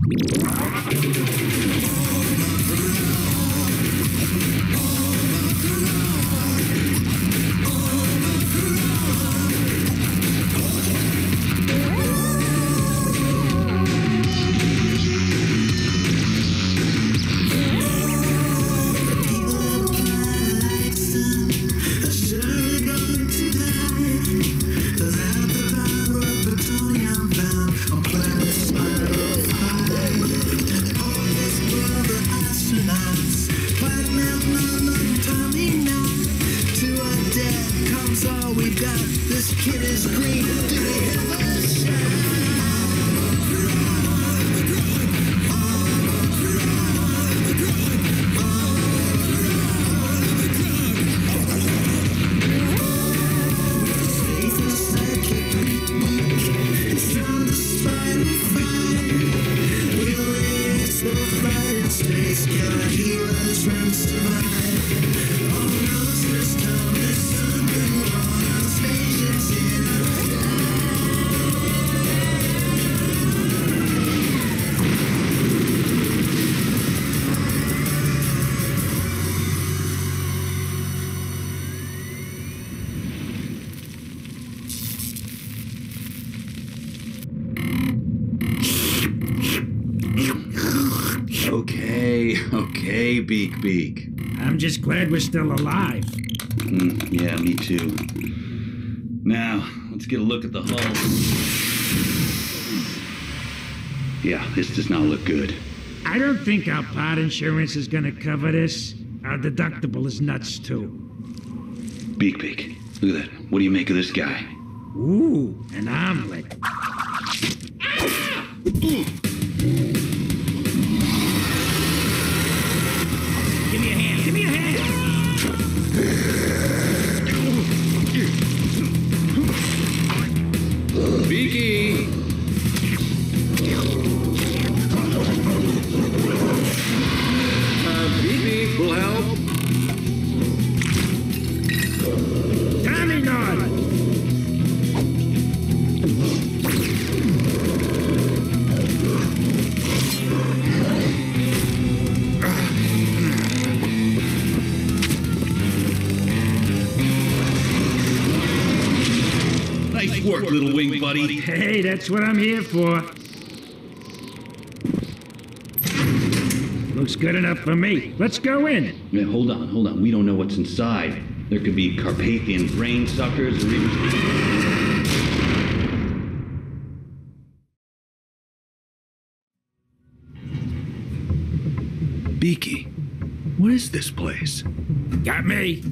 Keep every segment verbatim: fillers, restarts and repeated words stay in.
Beak, beak. I'm just glad we're still alive. Mm, yeah, me too. Now, let's get a look at the hull. Yeah, this does not look good. I don't think our part insurance is gonna cover this. Our deductible is nuts, too. Beak, beak. Look at that. What do you make of this guy? Ooh, an omelet. Give me a hand, give me a hand! Beaky! Uh, Beak will help. Tommy Nod! Nice work, little wing buddy. Hey, that's what I'm here for. Looks good enough for me. Let's go in. Yeah, hold on, hold on. We don't know what's inside. There could be Carpathian brain suckers or even... Beaky, what is this place? Got me.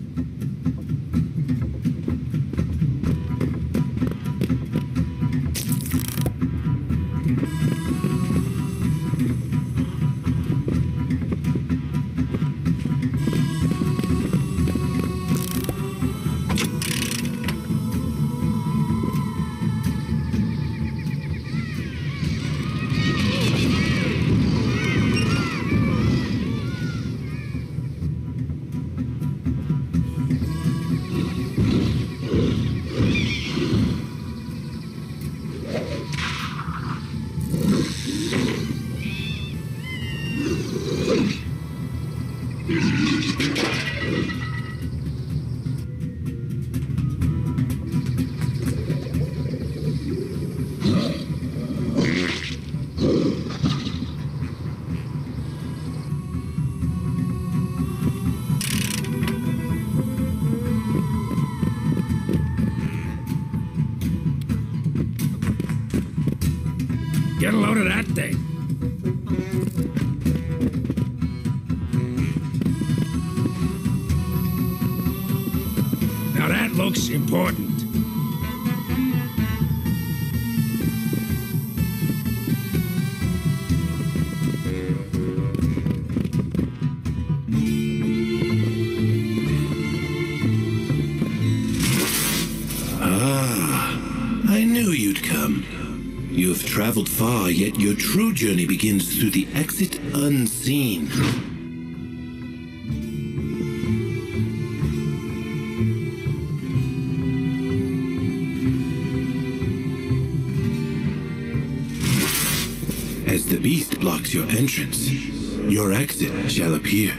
Get a load of that thing. Now that looks important. Ah, I knew you'd come. You have traveled far, yet your true journey begins through the exit unseen. As the beast blocks your entrance, your exit shall appear.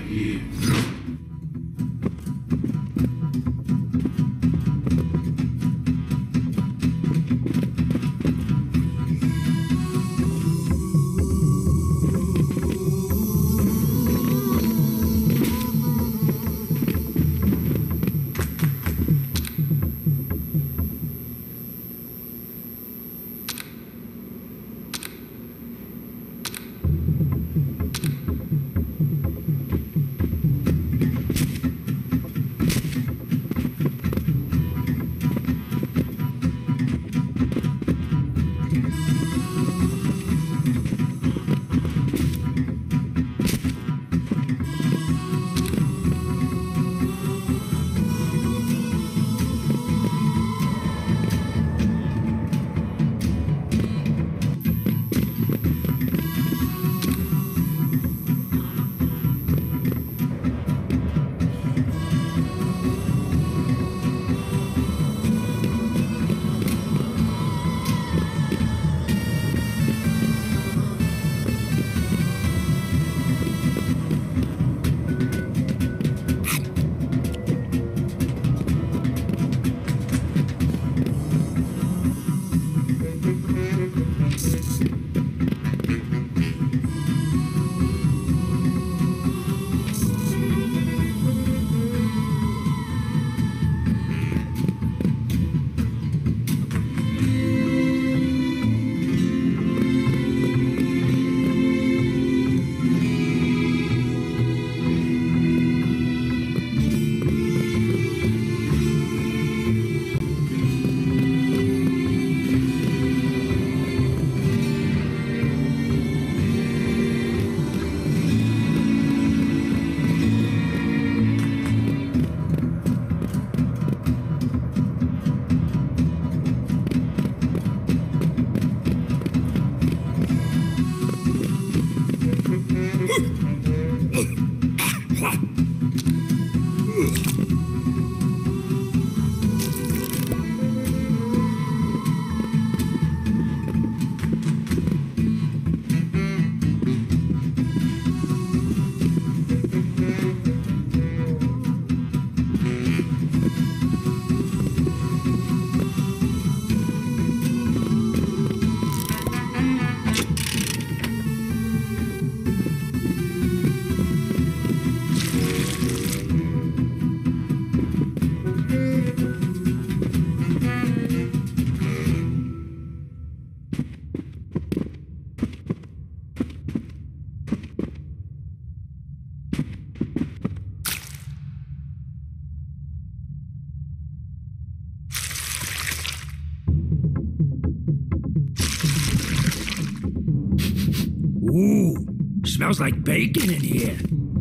Ooh, smells like bacon in here.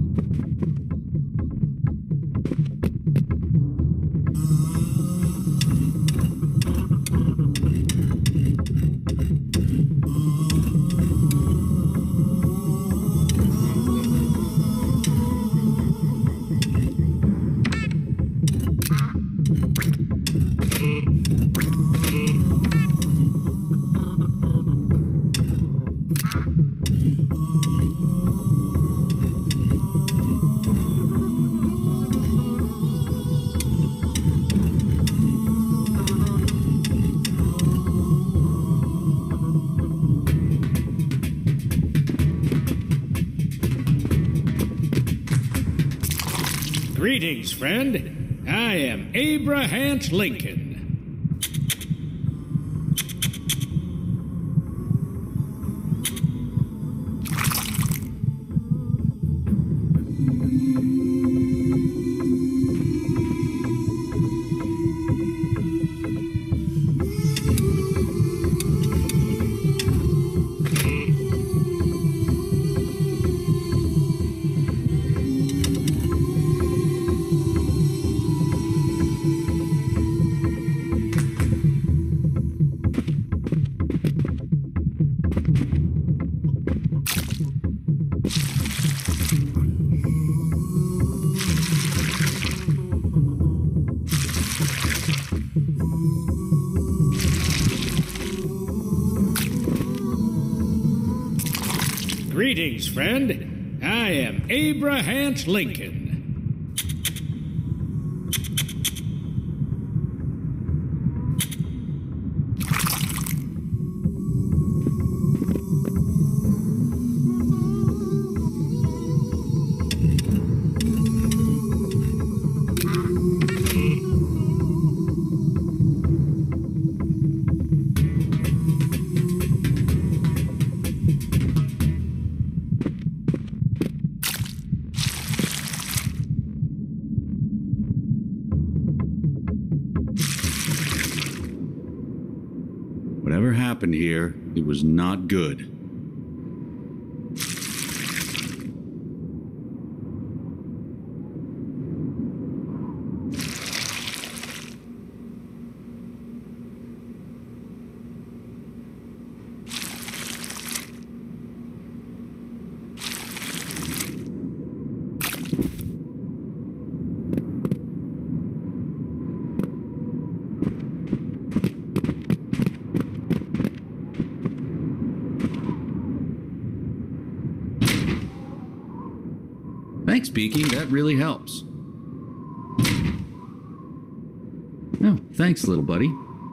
Greetings, friend. I am AbrahANT Lincoln. Greetings, friend. I am AbrahANT Lincoln. Whatever happened here, it was not good. Thanks, Beaky. That really helps. Oh, thanks, little buddy.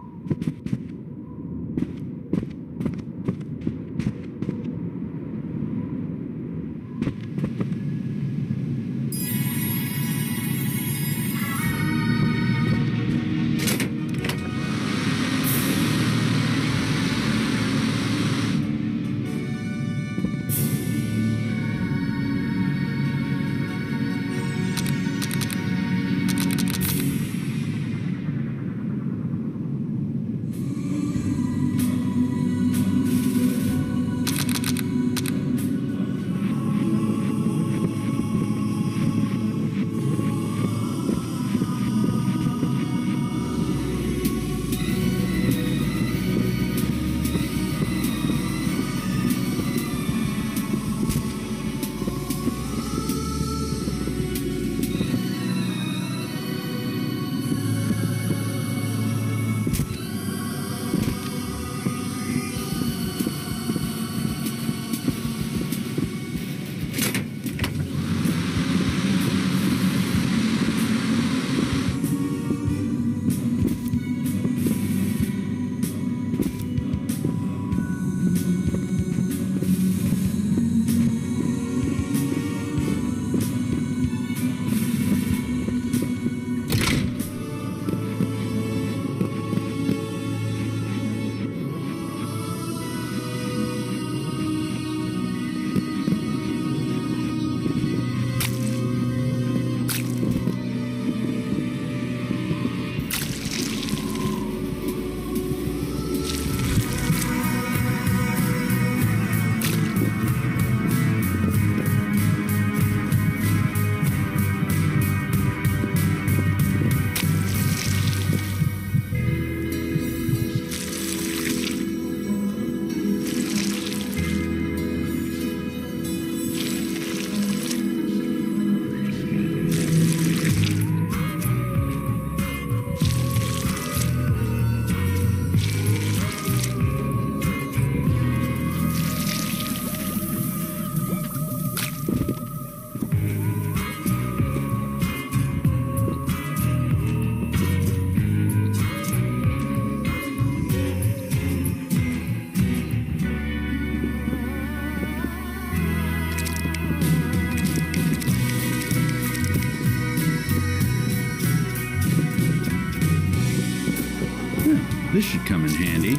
This should come in handy.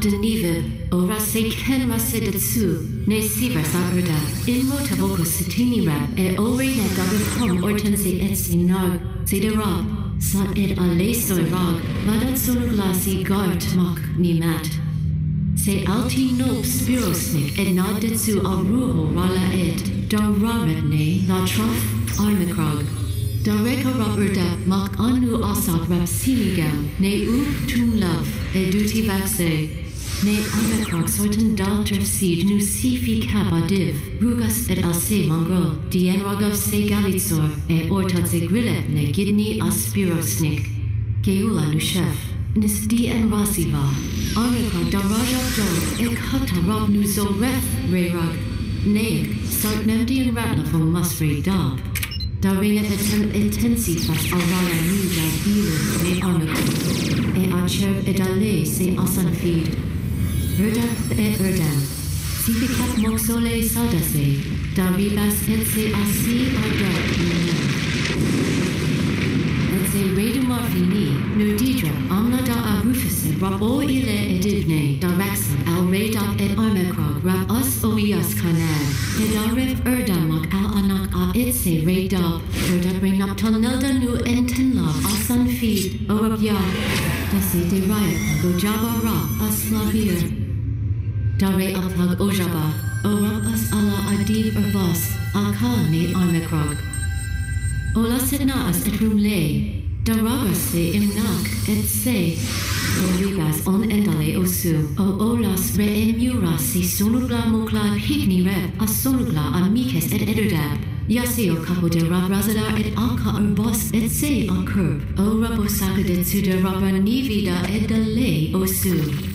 Denive, ora se ken rasedetsu, ne sivas arda, in rota vocus sitini rap, e ori ne dagapom ortense et sinar, se de rap, sat ed aleso rag, vadat sonoglasi gart mok ni mat. Se alti nob spirosnik et nadetsu al ruho rala ed, dar raret ne, la trof, Armikrog. Dareka Roberta mak anu asak rap sinigam, ne u tum love, e duty vaxe. Ne Armikrog sorten dalter seed nu sifi kaba div, rugas et alse mongro, dien ragav se galitsor, e ortat se grillet ne gidni aspirosnik. Geula nu chef, nis dien rasiva. Armikrog darajab do, e kata rob nu zo ref, re-rug. Neig, sart nemdian ratna from musfrey dab. Daring et etem intensifas aurora nuda bilum ne Armikrog, e archer et ale se asan feed. Erdam et erdam, sificat moxole sadase, daribas et se asi ardat nunem. Et se redumar fini, nudidra amna da arufise rab o ile edivne, daraxan al redat et Armikrog rab us oias kanad, et arif erdamak al anak a it se redab, erdat bring up tonelda nu entenla asan feed, orab ya, da se de riot go jaba ra aslavir. Dare athag ojaba, orab as ala adiv erbas, alka ne Armikrog. Ola sidnaas et rumle, daragas se imnak et se, oribas on endale osu, o olas re emuras se sonugla mokla pigni rep, a sonugla amikes et ederdab, yaseo capo de rab razadar et alka erbos et se al curb, o rabosaka de su de rabra nivida et de le osu.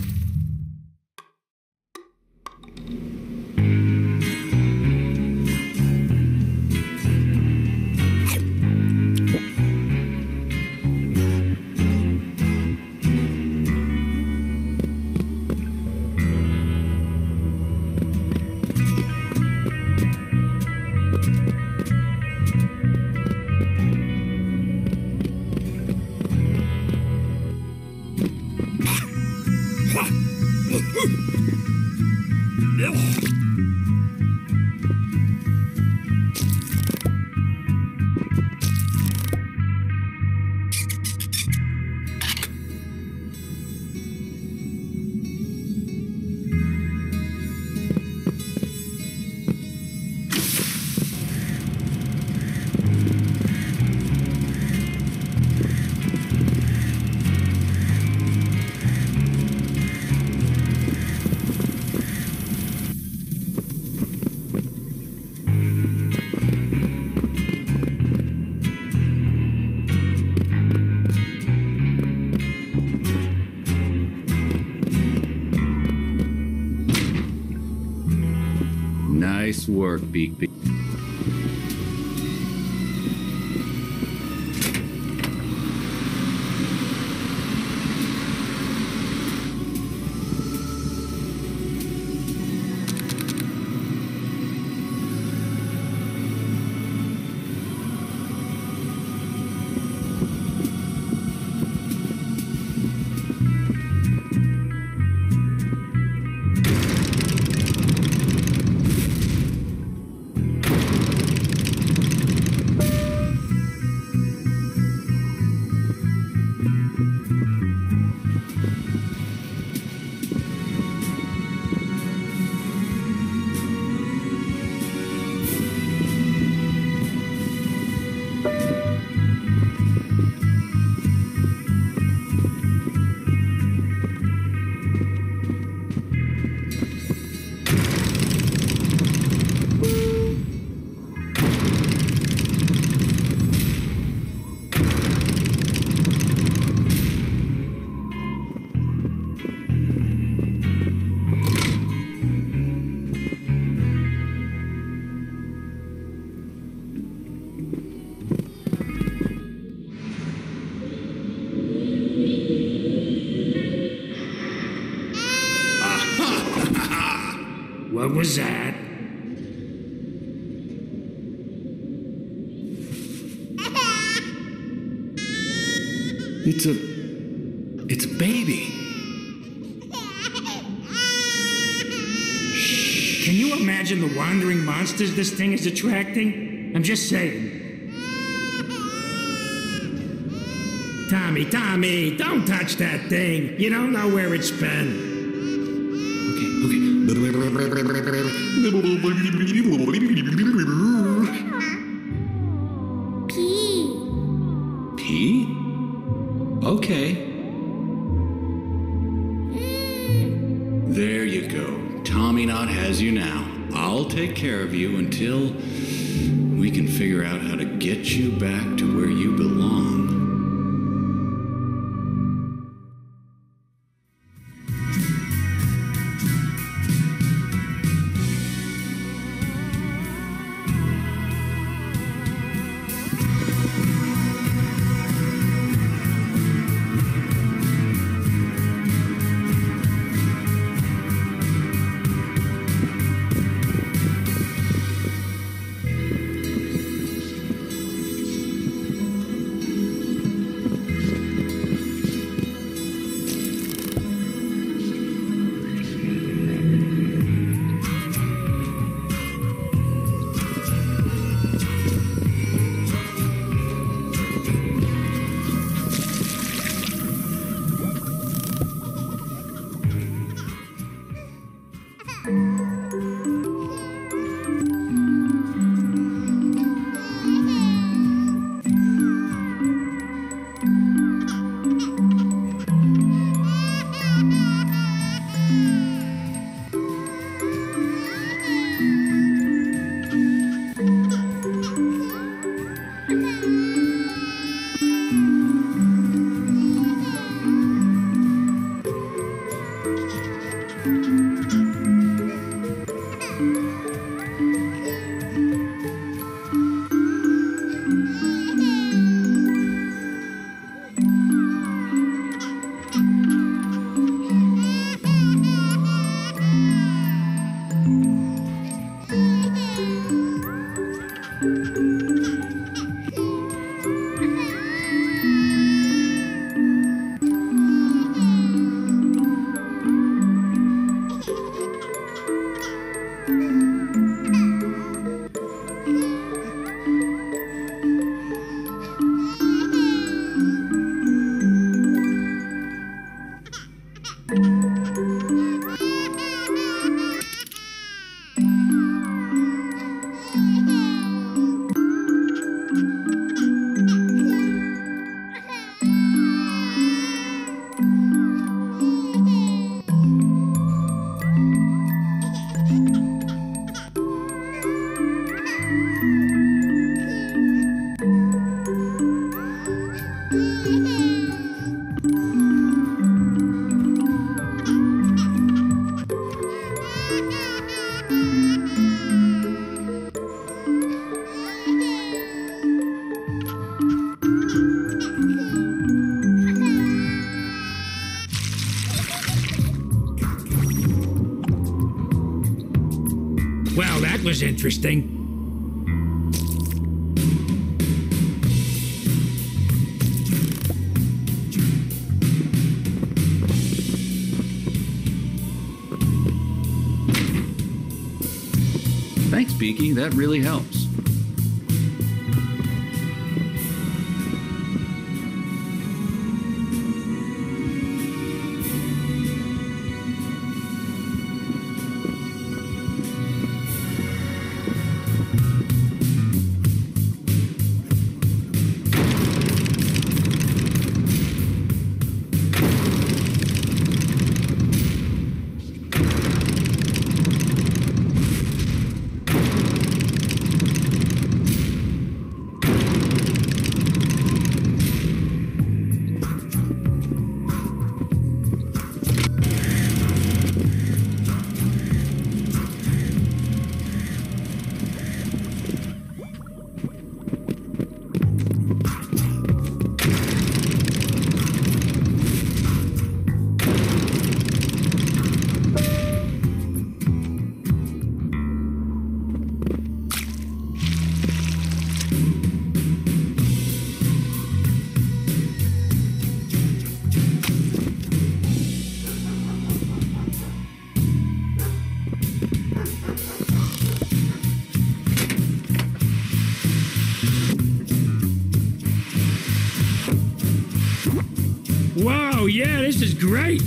Nice work, Beak Beak. What was that? It's a... it's a baby. imagine the wandering monsters this thing is attracting? I'm just saying. Tommy, Tommy, don't touch that thing. You don't know where it's been. P. P? Okay. There you go. Tommyknot has you now. I'll take care of you until we can figure out how to get you back to where you belong. Well, that was interesting. Thanks, Beaky. That really helps. Whoa, yeah, this is great.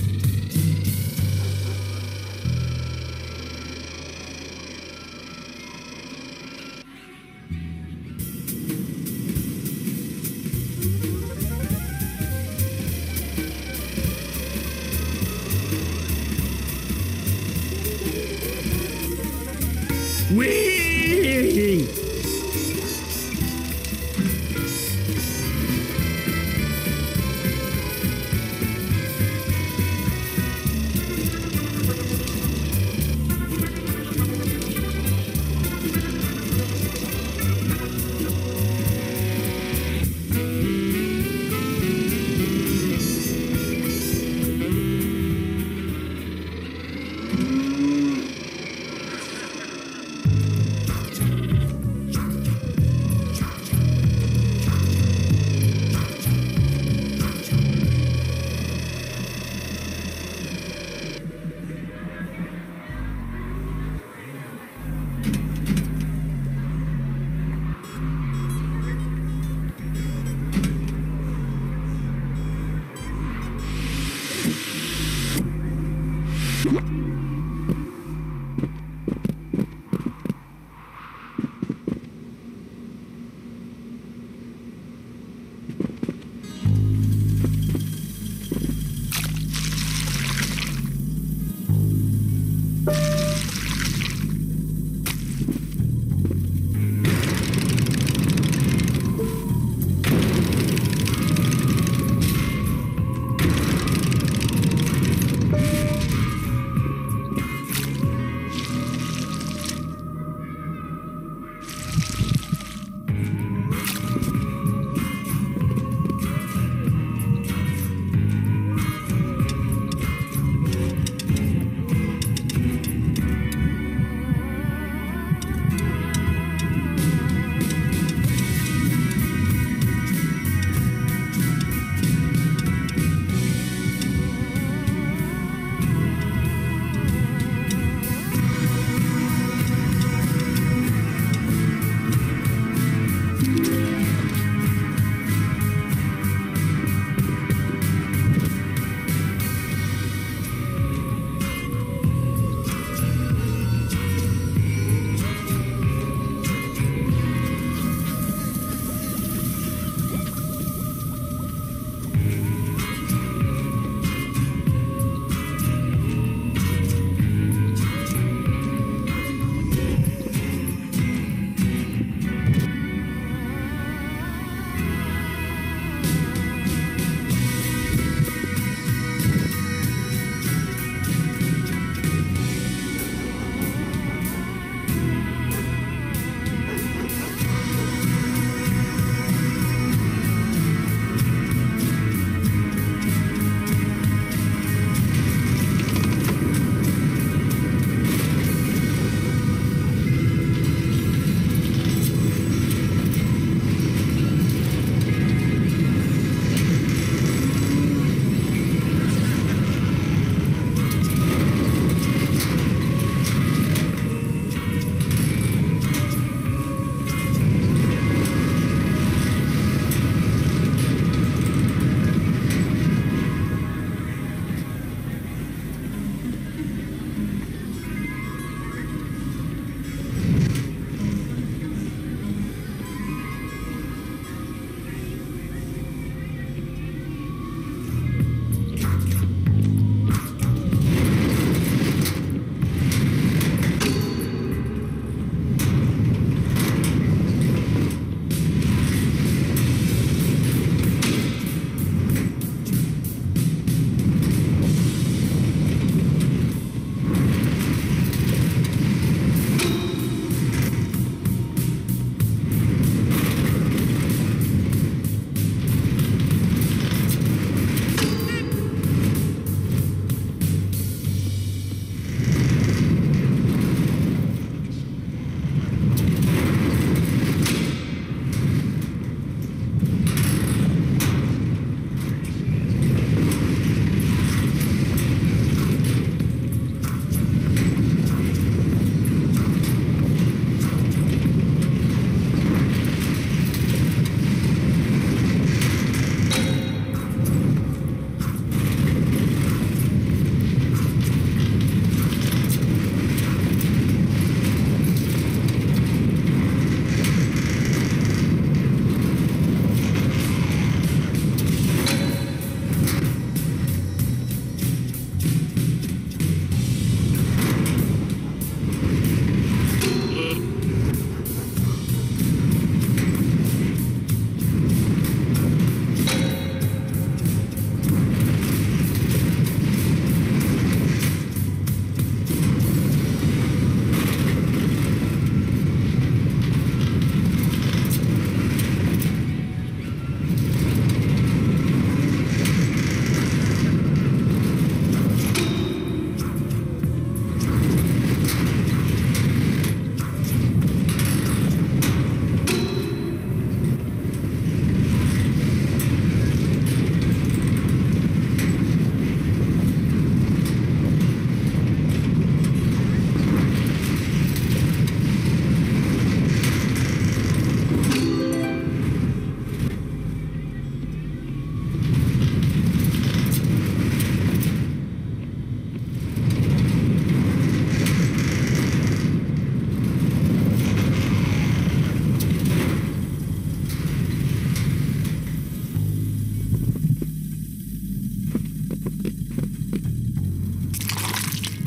Whee!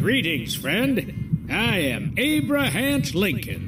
Greetings, friend. I am AbrahANT Lincoln.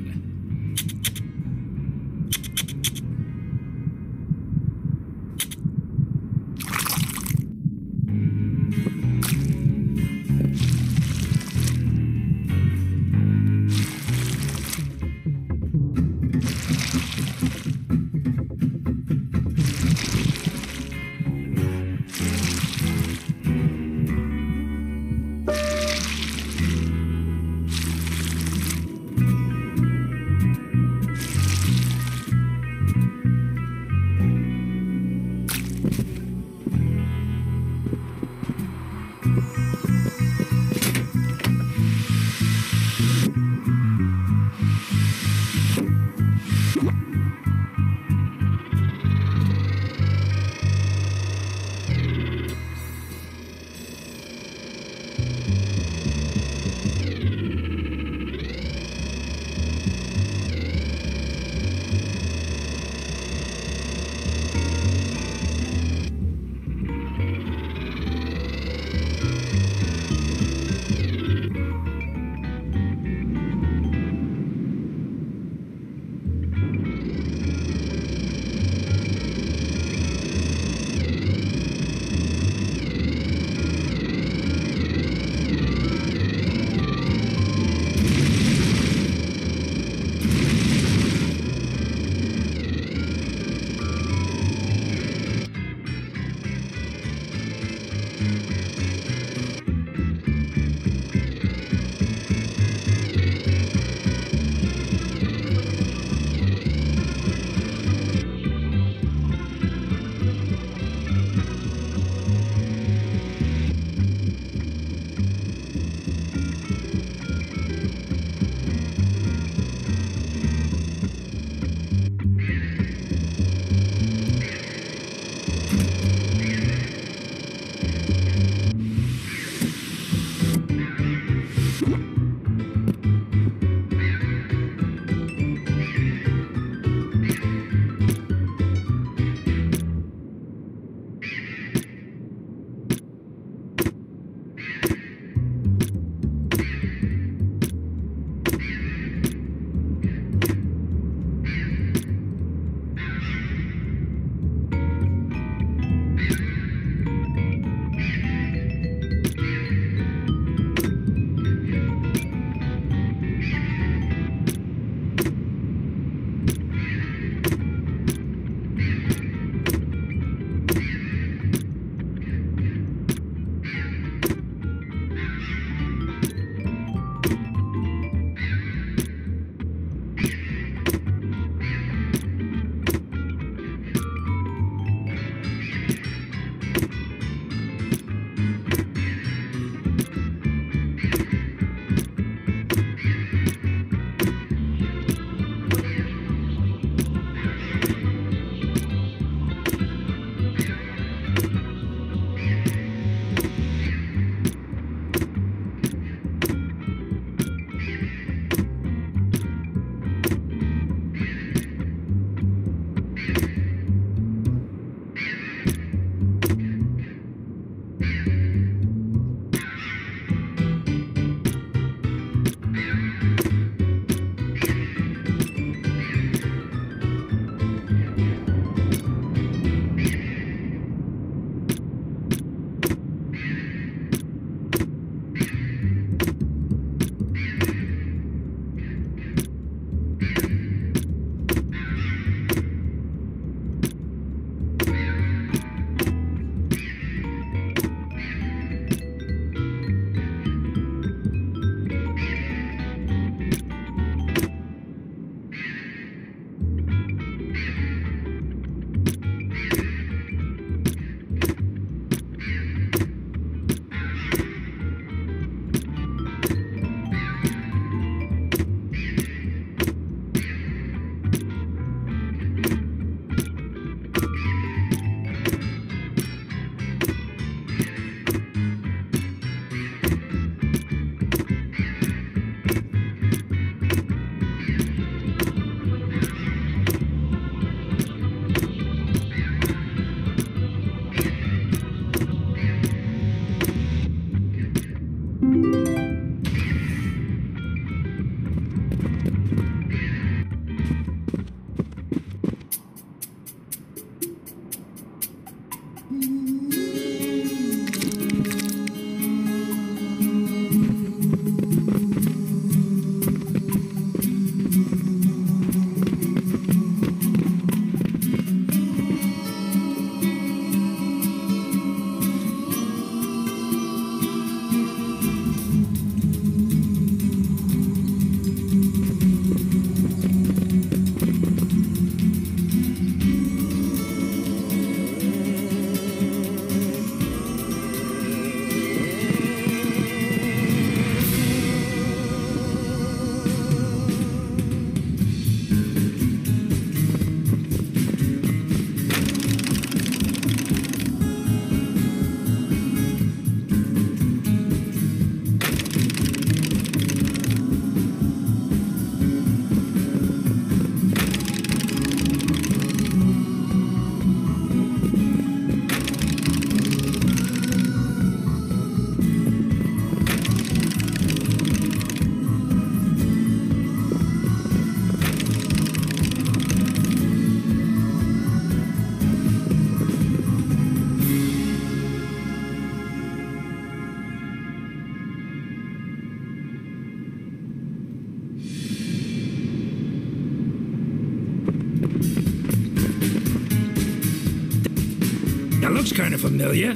That looks kind of familiar.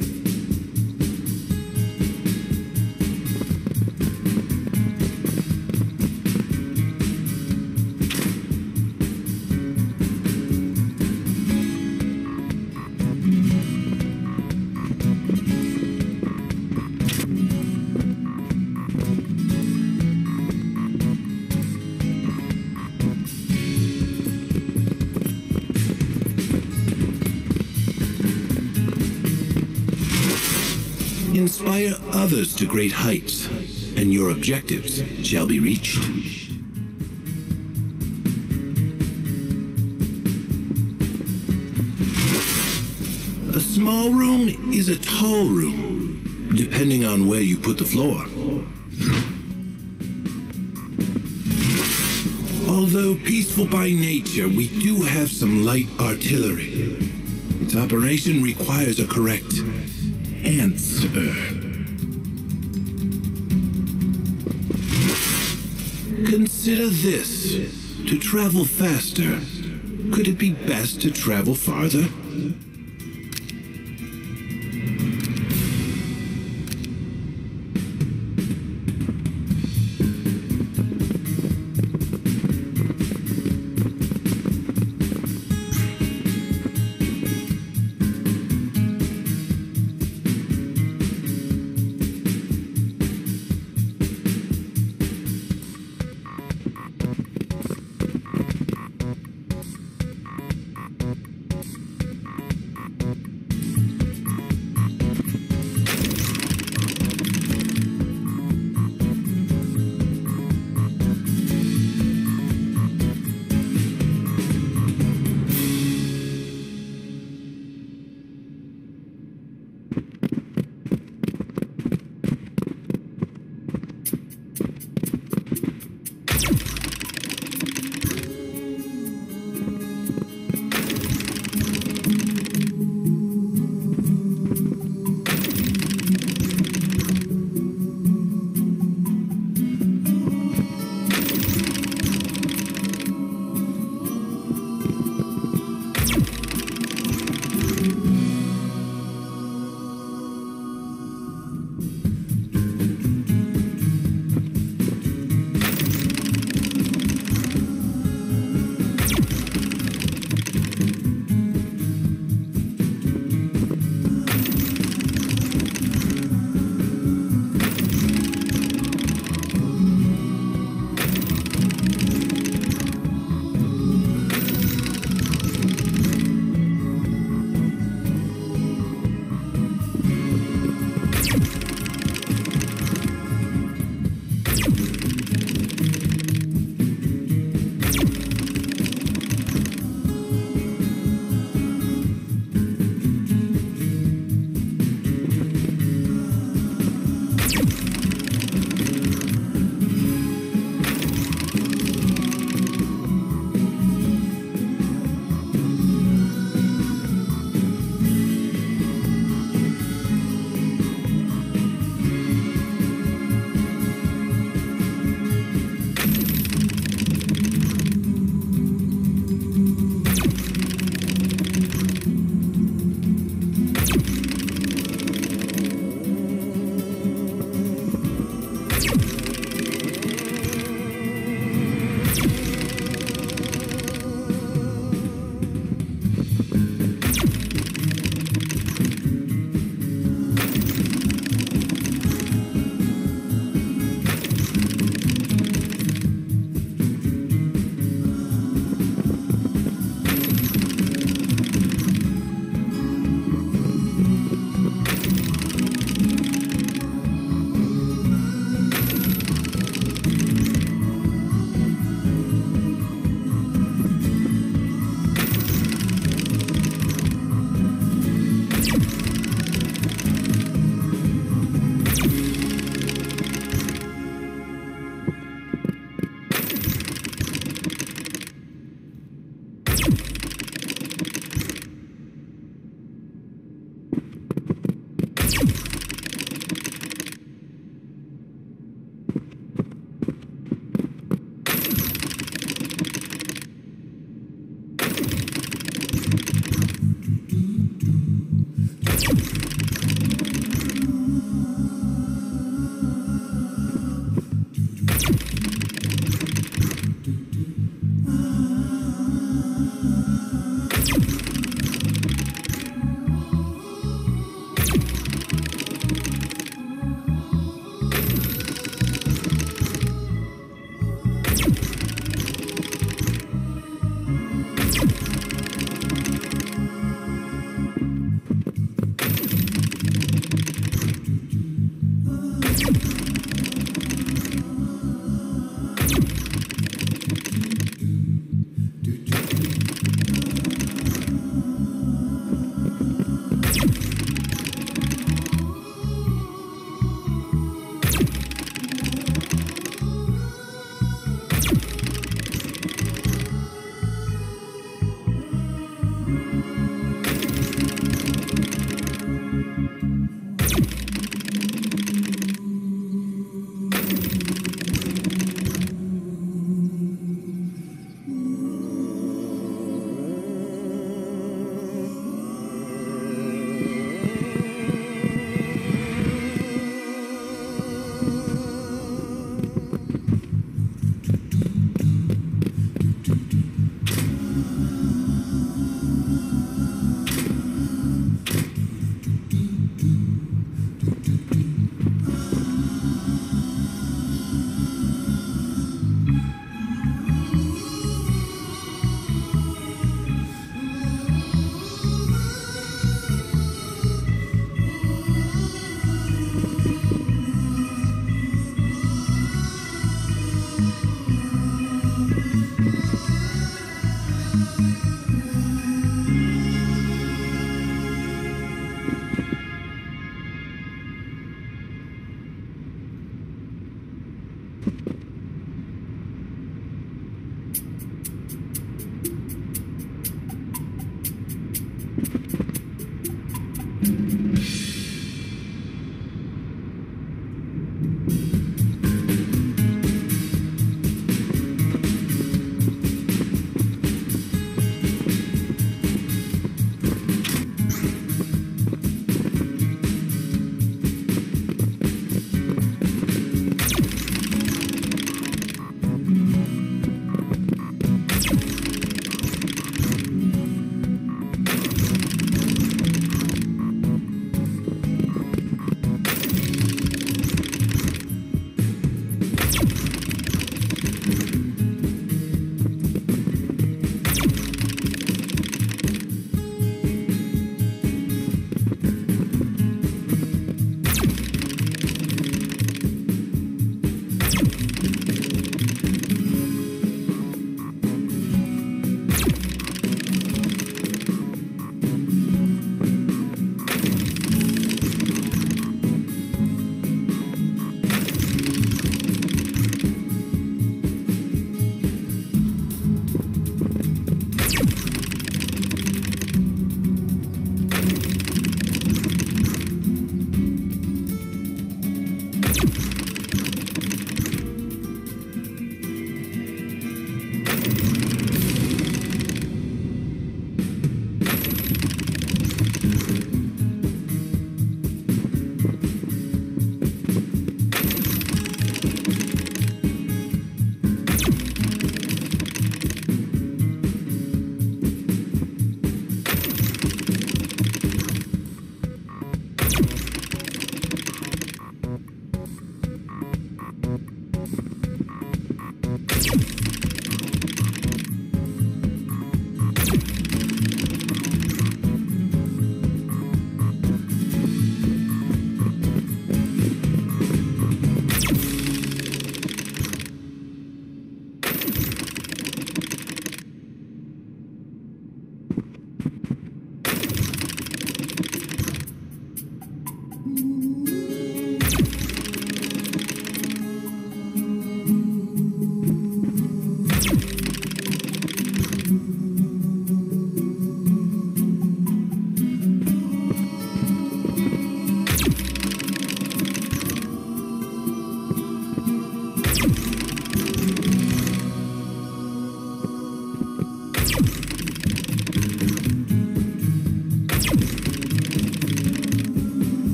Inspire others to great heights, and your objectives shall be reached. A small room is a tall room, depending on where you put the floor. Although peaceful by nature, we do have some light artillery. Its operation requires a correct answer. Consider this. To travel faster, could it be best to travel farther?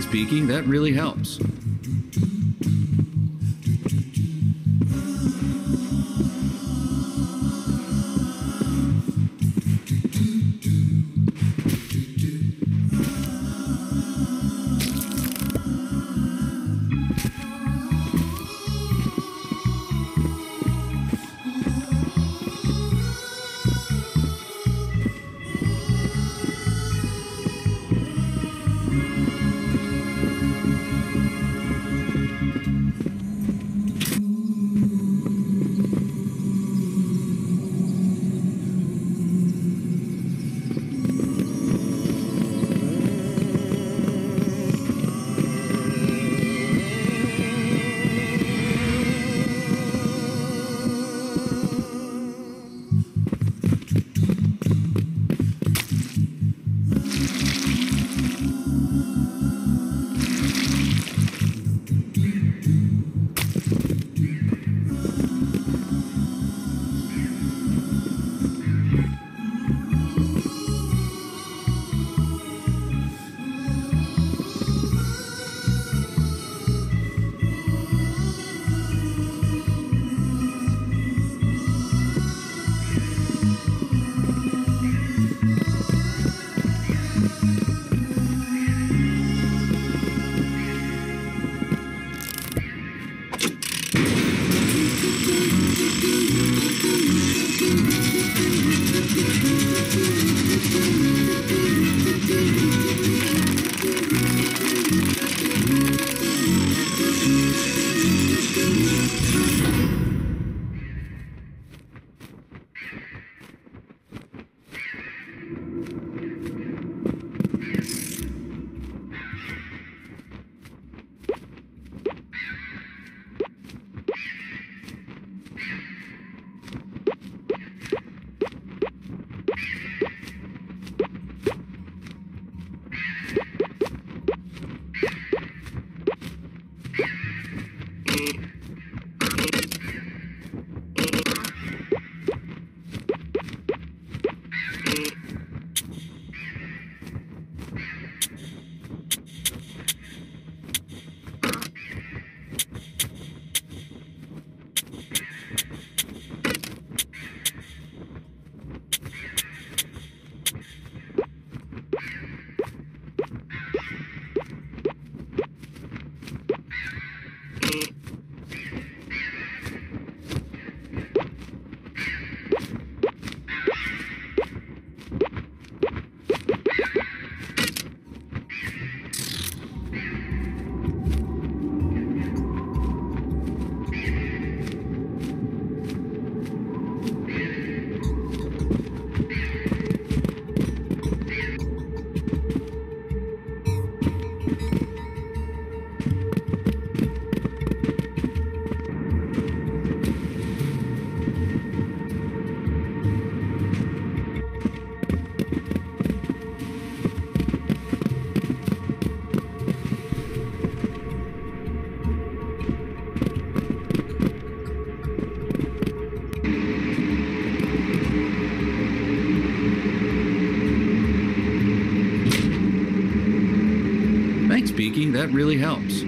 speaking, that really helps. Speaking, that really helps.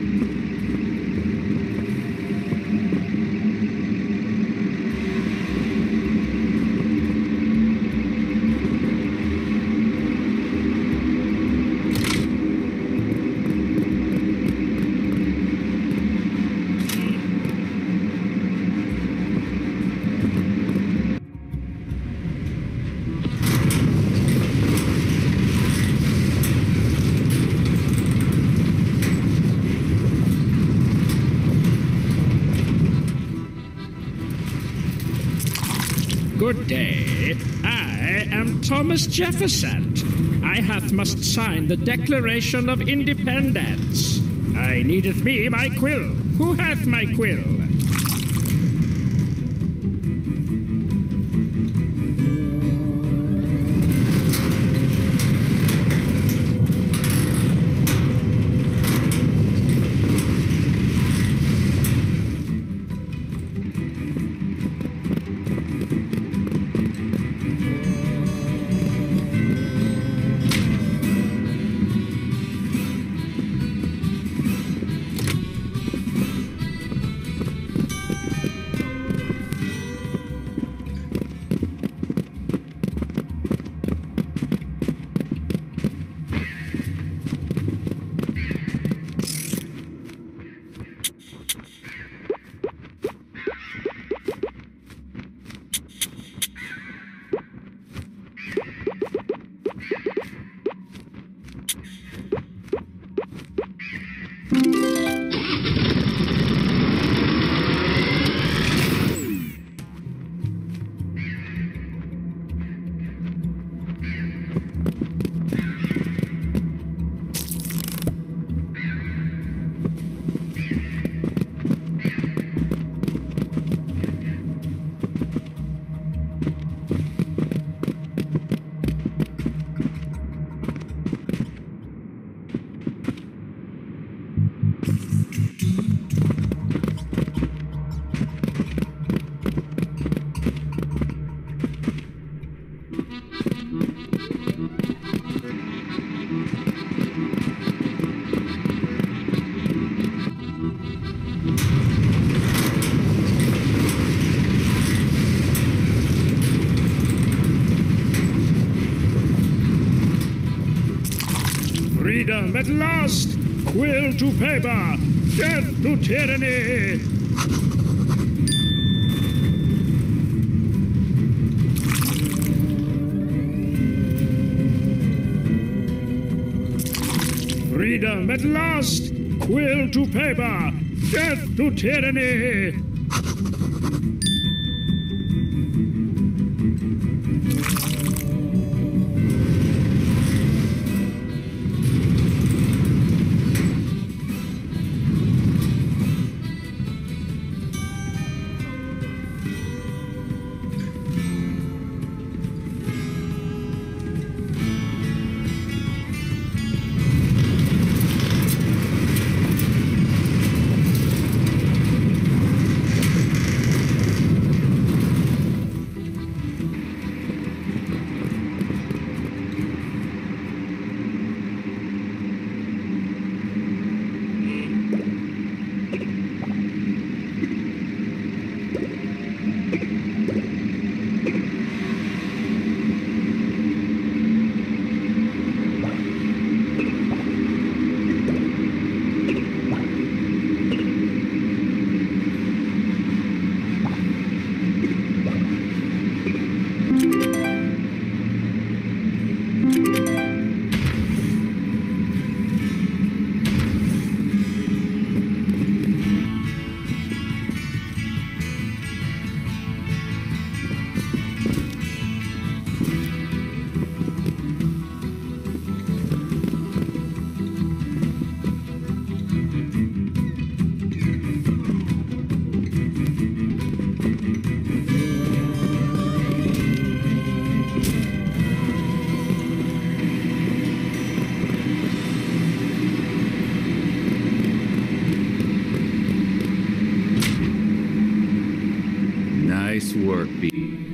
Good day. I am Thomas Jefferson. I hath must sign the Declaration of Independence. I needeth me my quill. Who hath my quill? Freedom at last! Will to paper! Death to tyranny! Freedom at last! Will to paper! Death to tyranny! Nice work, B.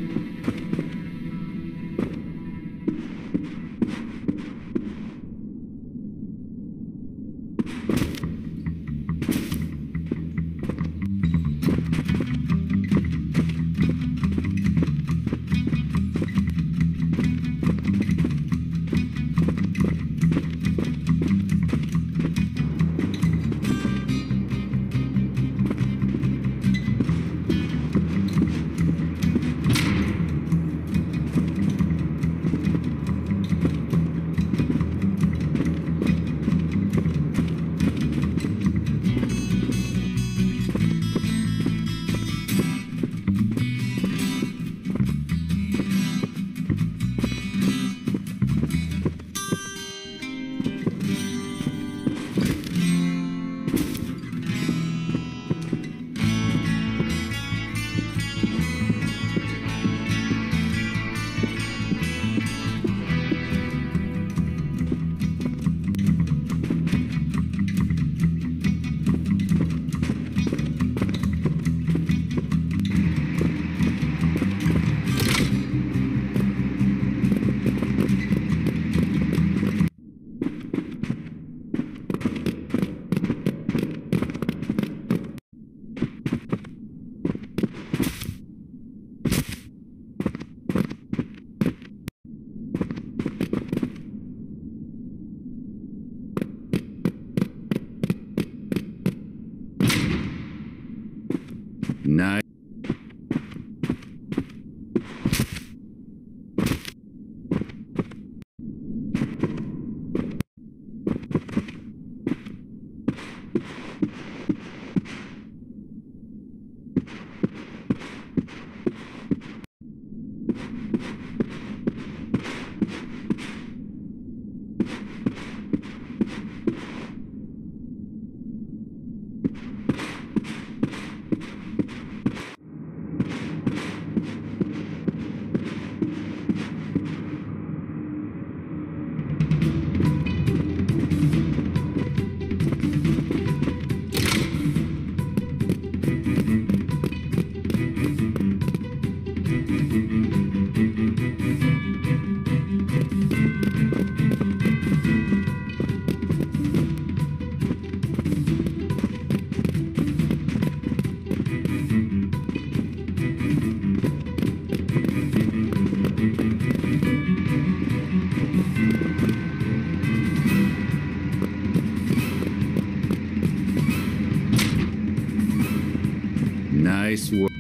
Nice. Nice work.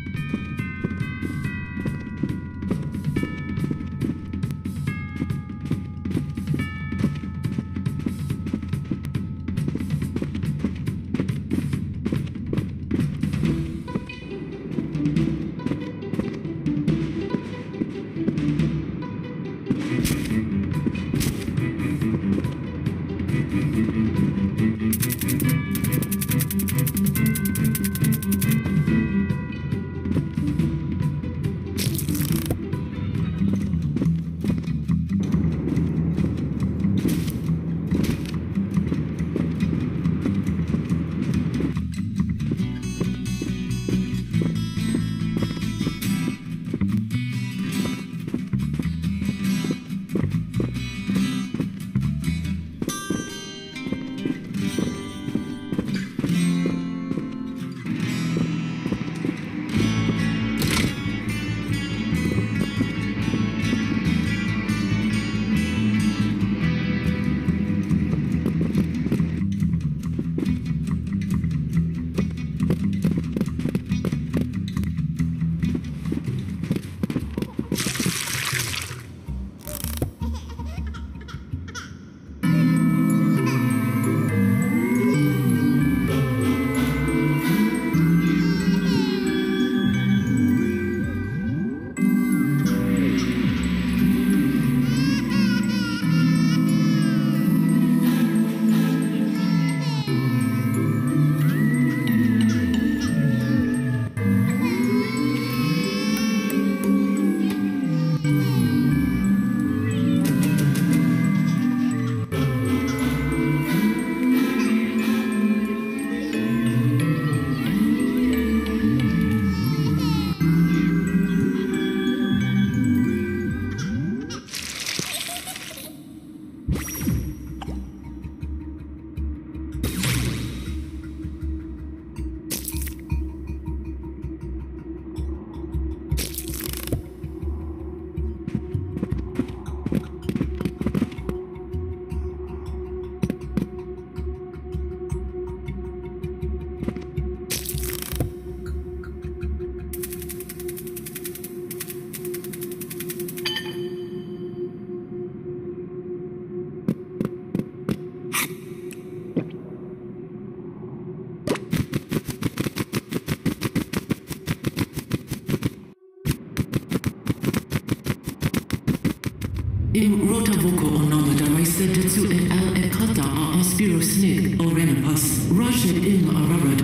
In rotavoco onomada raisedetsu et al ekata a aspiro snig orenapas, rajed in ararad.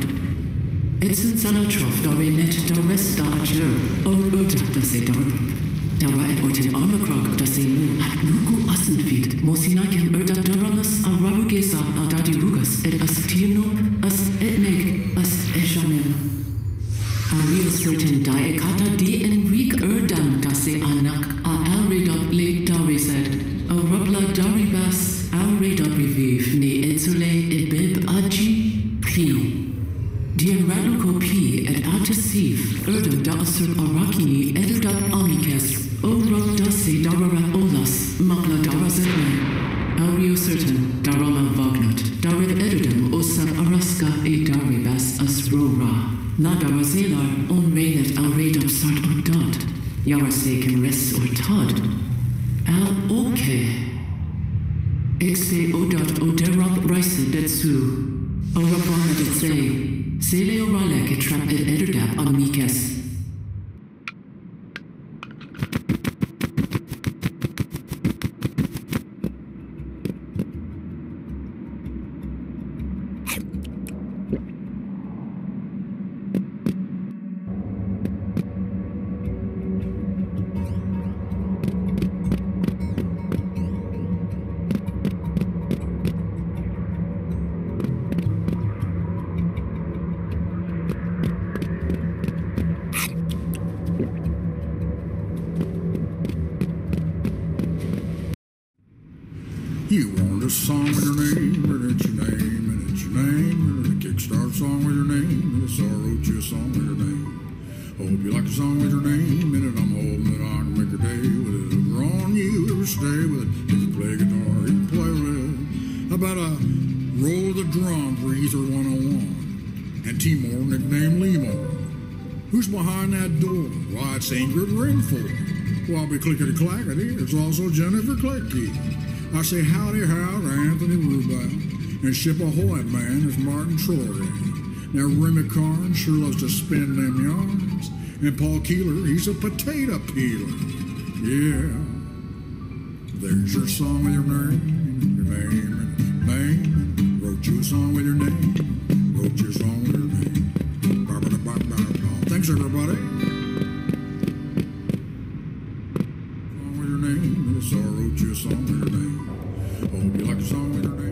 Etsun salatrof dare net daresta ajur, o urta da se darba. Dara et orten Armikrog da se mu, at nuku asenfid, mosinakem urda daramas ararugesa adadirugas et astino, as etneg, as eshanem. Ariel certain diekata di enrique urdan da se anak a alredot le darised, a rubla daribas alredot reviv ne etsule e bib agi pi. Dien raduco pi et atasiv urdam da asur arakini edudat amikes, o rub da se darara olas, makla darazetne. Ario certain darama vagnat, darid edudam osam araska e daribas asrora. Nadara zelar on reinet alredam sart or dot. Yarase can rest or tod. Al oke. Exe odat oderab raise detsu. Orabana det se. Sele orale ke trap et ederdap amikes. You want a song with your name, and it's your name, and it's your name, and a Kickstarter song with your name, and it's I wrote you a song with your name. Hope you like a song with your name in it. I'm hoping that I can make a day with it. If you're on you, ever stay with it. If you play guitar, you can play with it. How about a roll the drum for Ether one oh one? And Timor, nicknamed Lemur. Who's behind that door? Why, it's Ingrid Renford. Well, I'll be clickety-clackety. It's also Jennifer Clicky. I say howdy how to Anthony Rubel, and ship ahoy, man, is Martin Troy. Now, Remy Carn sure loves to spin them yarns, and Paul Keeler, he's a potato peeler. Yeah. There's your song with your name, your name, and name. Wrote you a song with your name, wrote you a song with your name. Thanks, everybody. Song with your name, and I wrote you a song with your name. Hope you like the song with your name.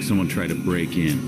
someone try to break in.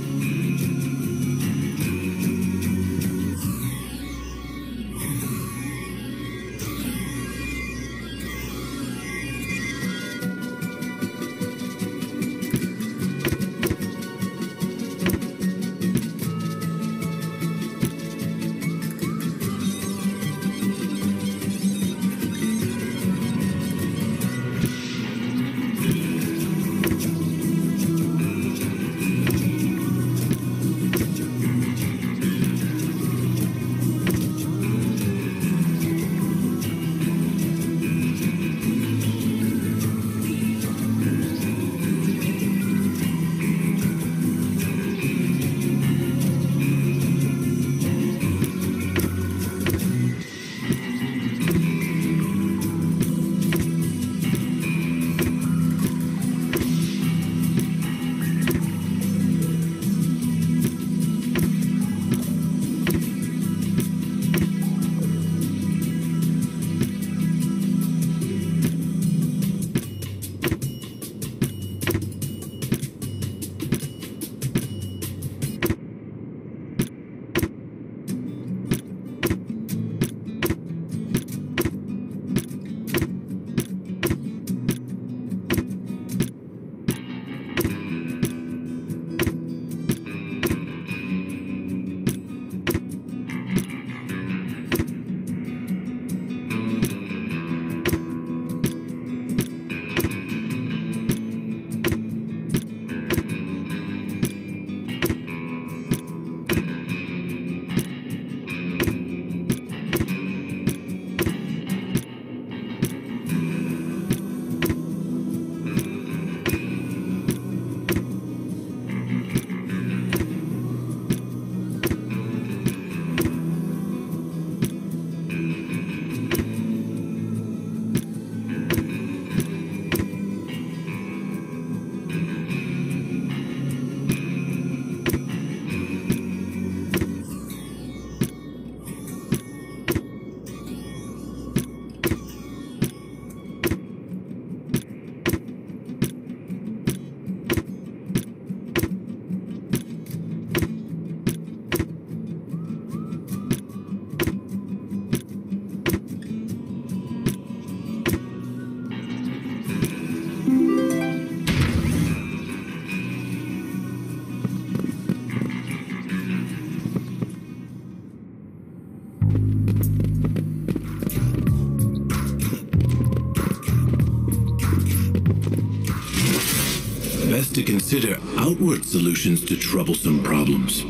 Best to consider outward solutions to troublesome problems.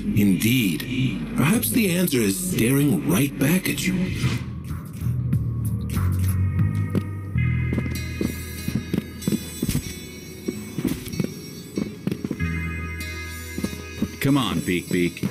Indeed, perhaps the answer is staring right back at you. Come on, Beak Beak.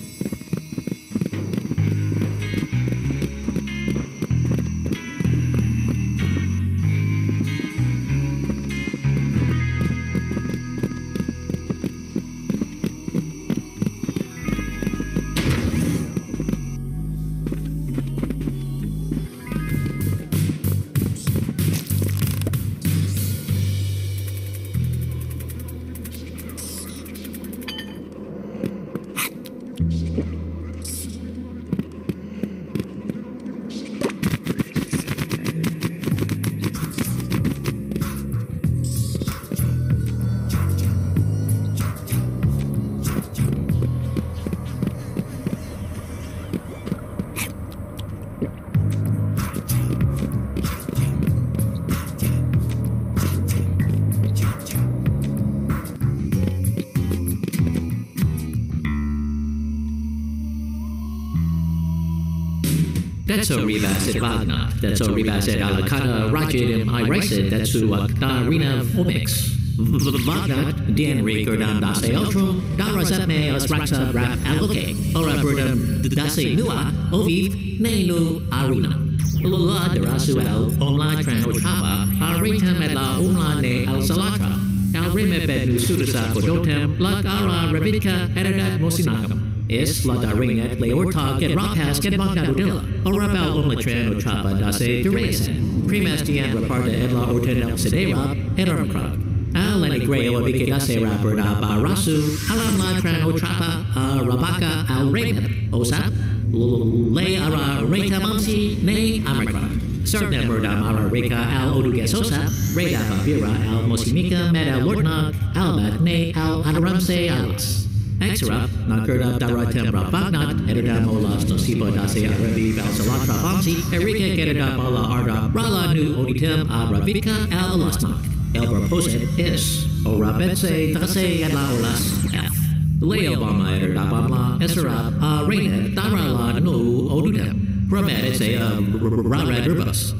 That's a ribased Wagner. That's a ribased Alakata Rajid Iracid. That's a Darina Omics. Wagner, Dan Riker Dan Dase Otro, Darazatme Asraxa Rap Aloke, Ora Burdam Dase Nua, Oviv, Nenu Aruna. Lula Derasuel, Online Tranochapa, Aritam et la Umlane Al Salatra, Al Rimebedu Sudasa Podotem, La Gara Revitka, Eredat Mosinakam. Es la daringet leorta get rapas get magdadudilla, or rabal omlatran or chapa dase dureasen, primastian raparta et la orten el sedera, et Armikrog. Al and Grey o Bikida Sera Berda Barasu, Alama Crano Trapa, Rabaka Al Raven, Osap, Le Ara Reka Mamsi, Ne Armikrog. Certain Berda Mara Reka Al Odugesosa, Reda Babira Al Mosimika Meda Lordnog, Albat Ne Al Adaramse Alex. Extra, Nakurda Dara Tembra Bagnat, Edida Molas Nosiba Dase Arabi Valsalatra Famsi, Erika Gedida Mala Arda, Rala Nu Oditem Abravika Al Lasnak, Elbra Poset Is, Ora Betse Tase Yadla Olas F. Leo Bama Edida Bama, Esra, A Reina, Darala Nu Odudem, Ramet Say a Rarad Rubus.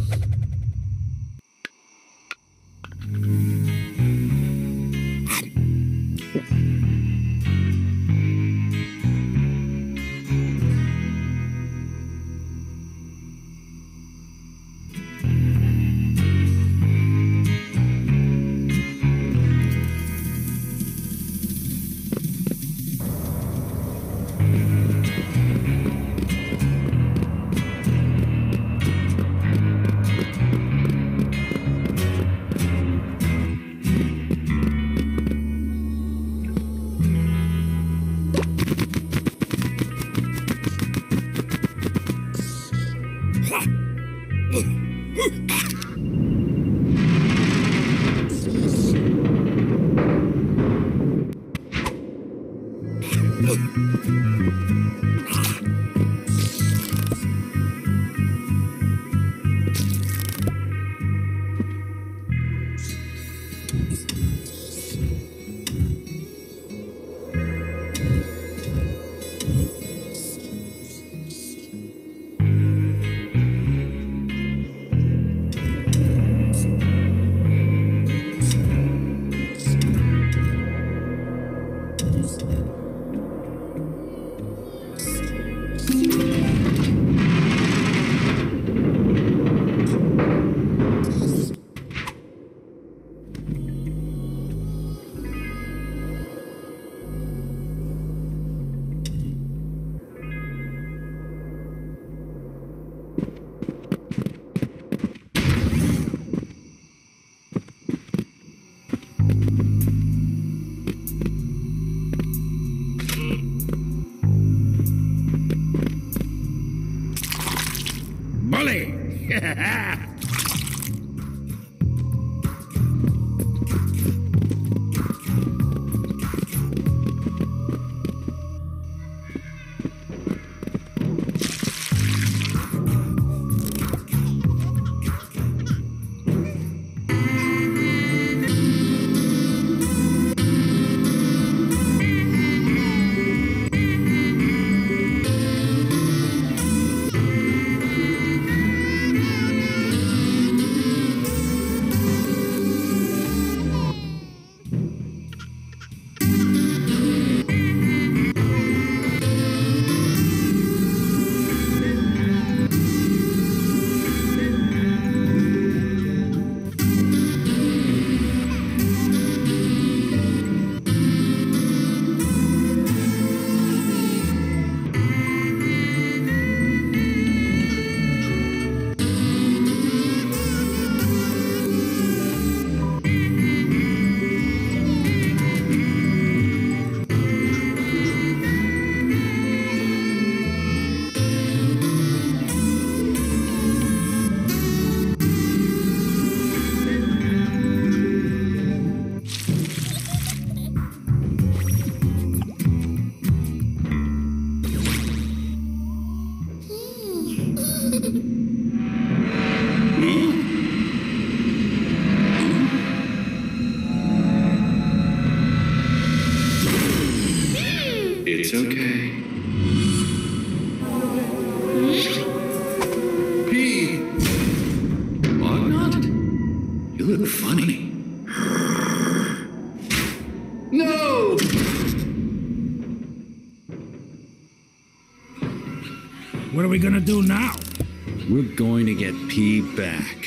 It's okay. P. Wagnot? You look funny. No! What are we gonna do now? We're going to get P back.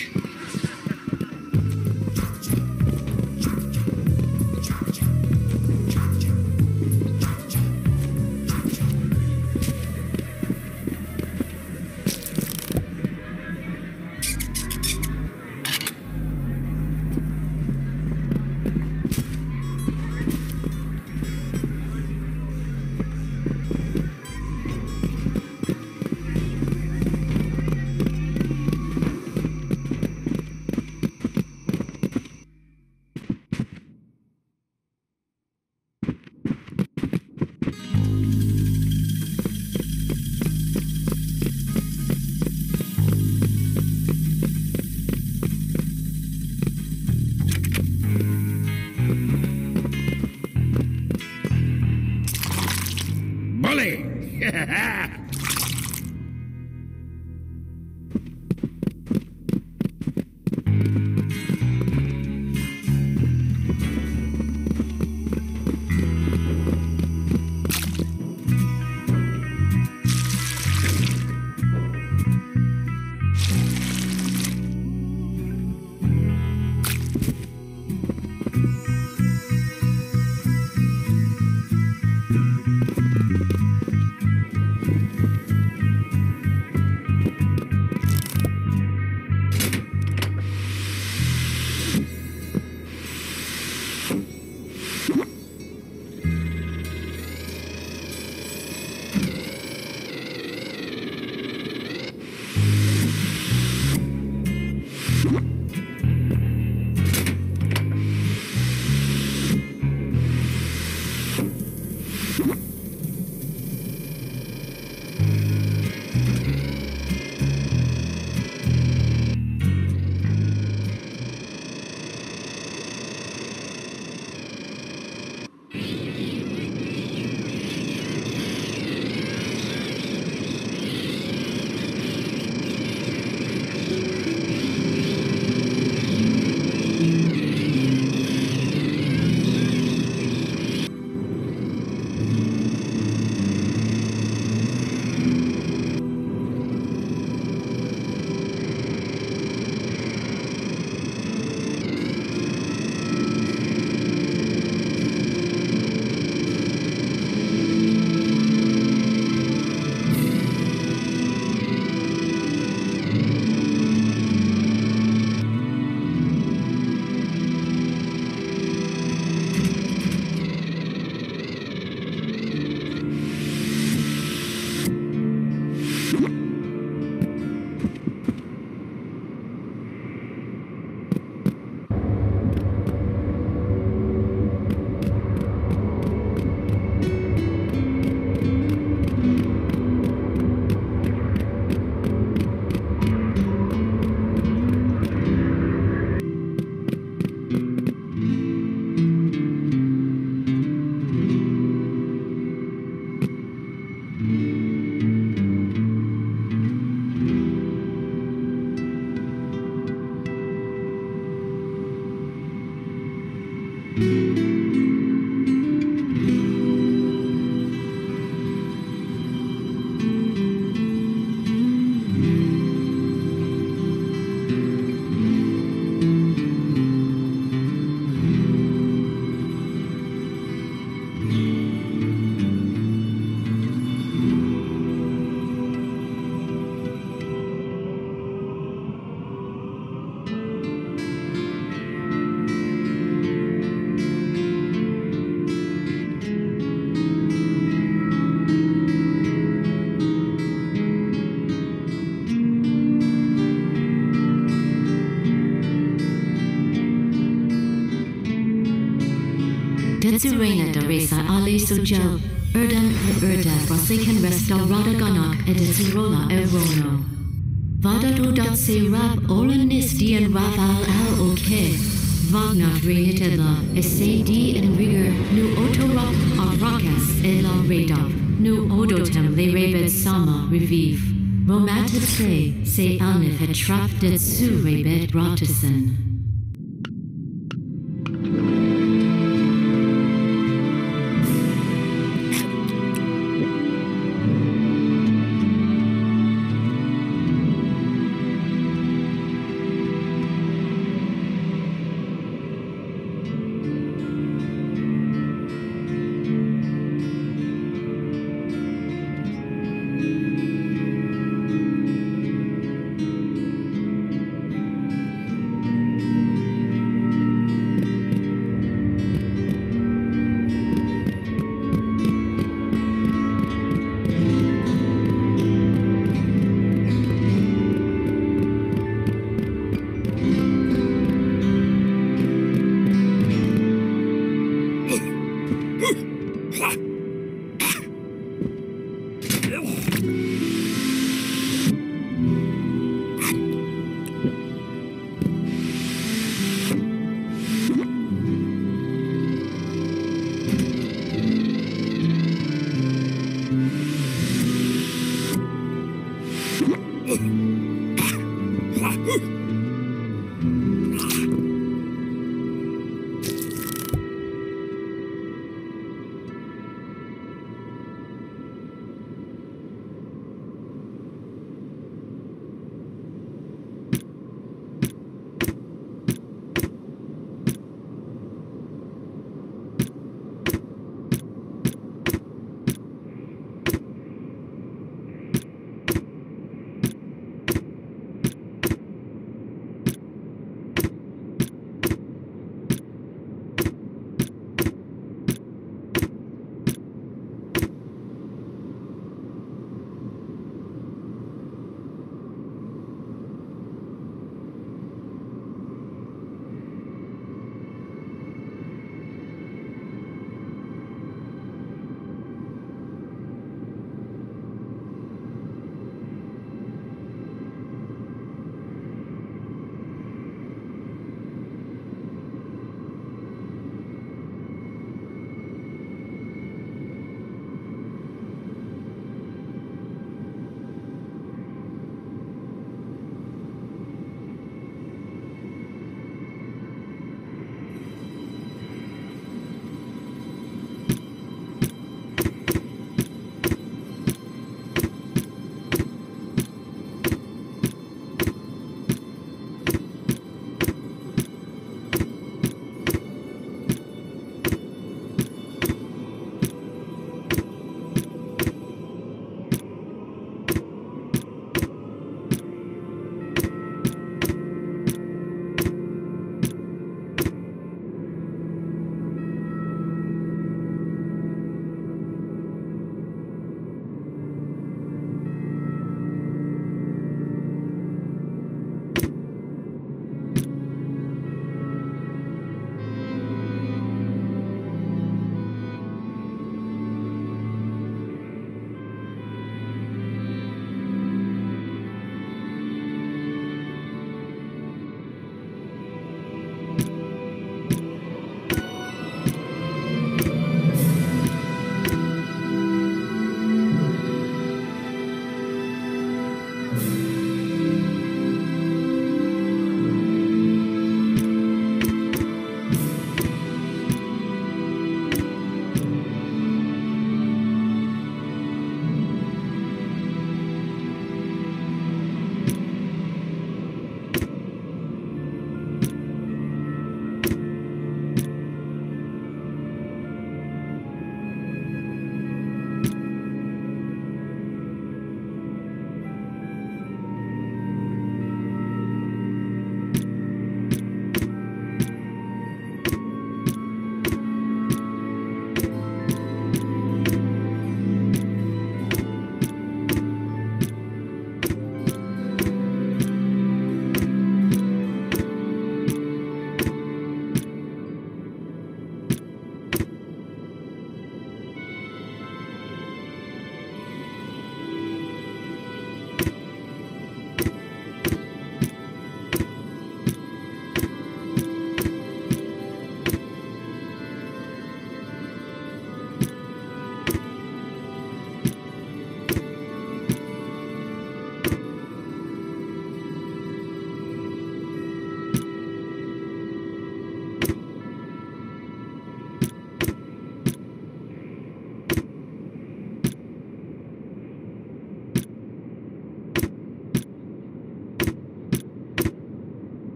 Tetsurena Daresa Ale Sujo, Erdam Erda, Rasikan Resto Rada Ganak, Edetsurola Erono. Vadado dat se rap Olanisti and Raval al Oke. Wagner Renitella, Esse D and Rigor, Nu Otorok, Arakas, Ela Radop, Nu Odotem Le Rebet Sama, Revive. Romated Se, Se Alnif had trapped at Su Rebet Rottison.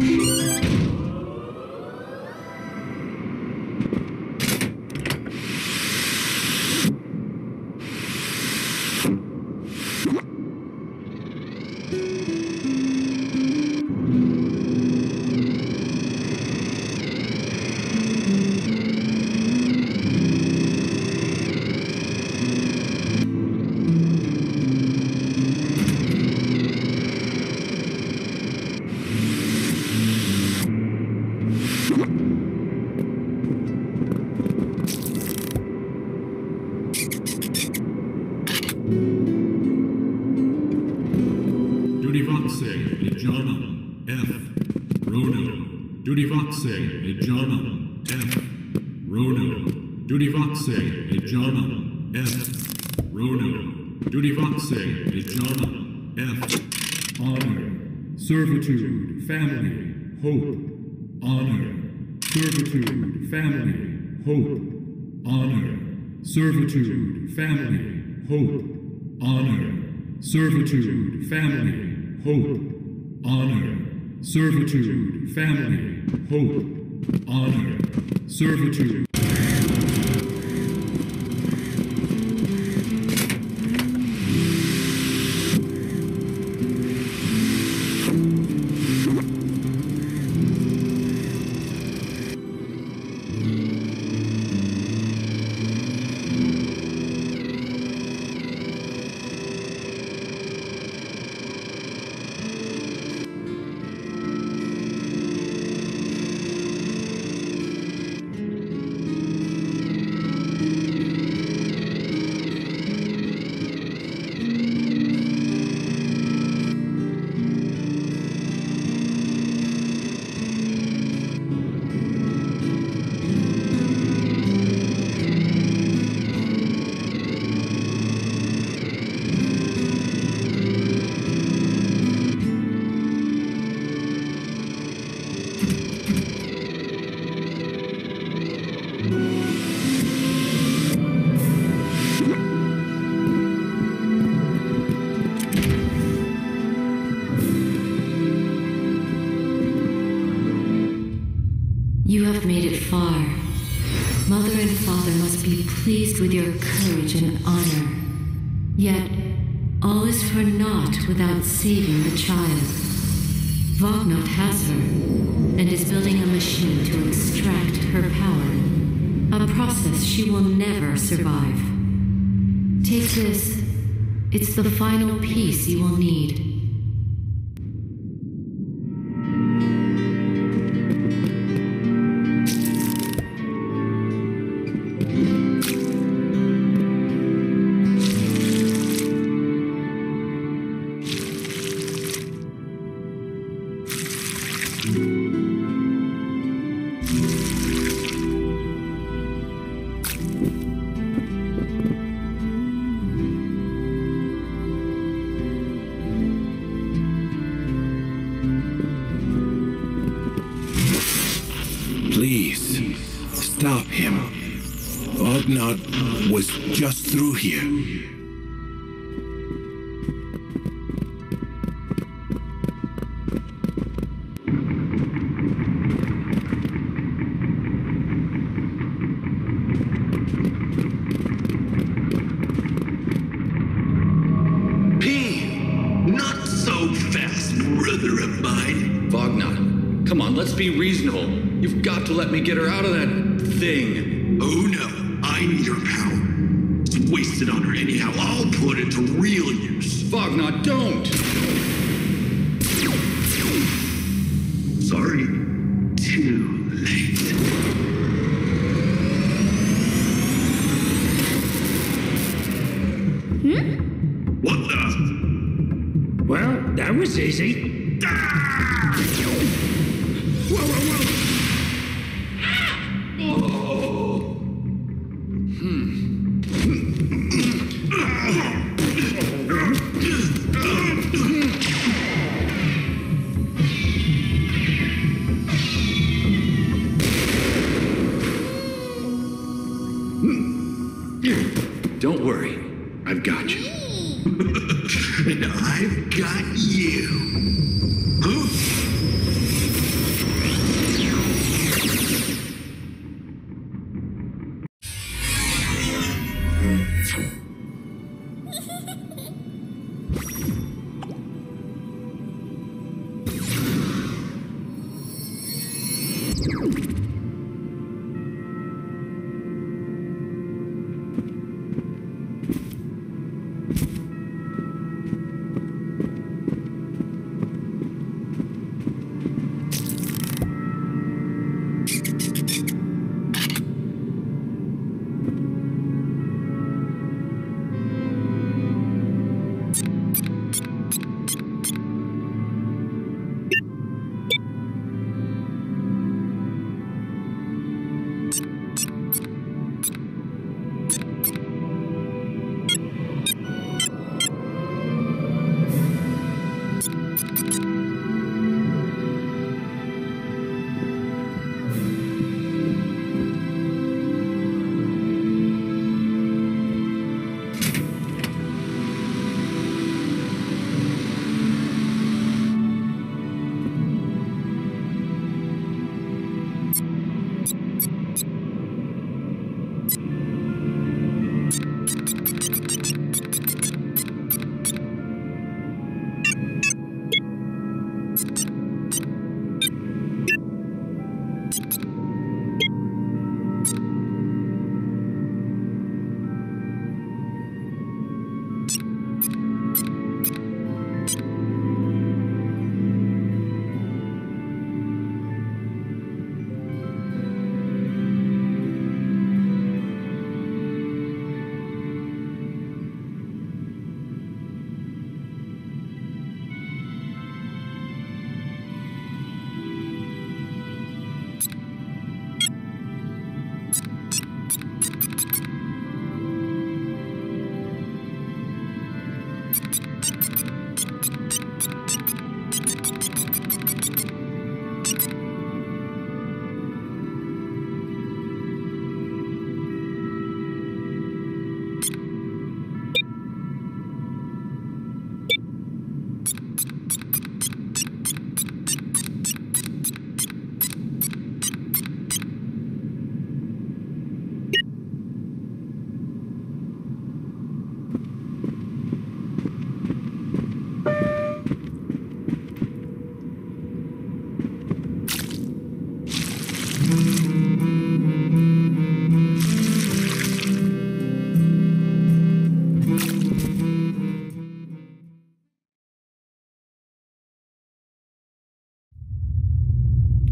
Servitude, family, hope, honor. Servitude, family, hope, honor. Servitude, family, hope, honor. Servitude, family, hope, honor. Servitude, family, hope, honor. Servitude. You have made it far. Mother and father must be pleased with your courage and honor. Yet, all is for naught without saving the child. Vognot has her, and is building a machine to extract her power. A process she will never survive. Take this. It's the final piece you will need. Please, stop him. Vognot was just through here. Let's be reasonable. You've got to let me get her out of that thing. Oh no, I need her power. It's wasted on her anyhow. I'll put it to real use. Vognot, don't! Sorry. Too late. Hmm? What the? Well, that was easy. Ah! Whoa, whoa, whoa! Oh. Hmm. Don't worry. I've got you. And I've got you. Huh?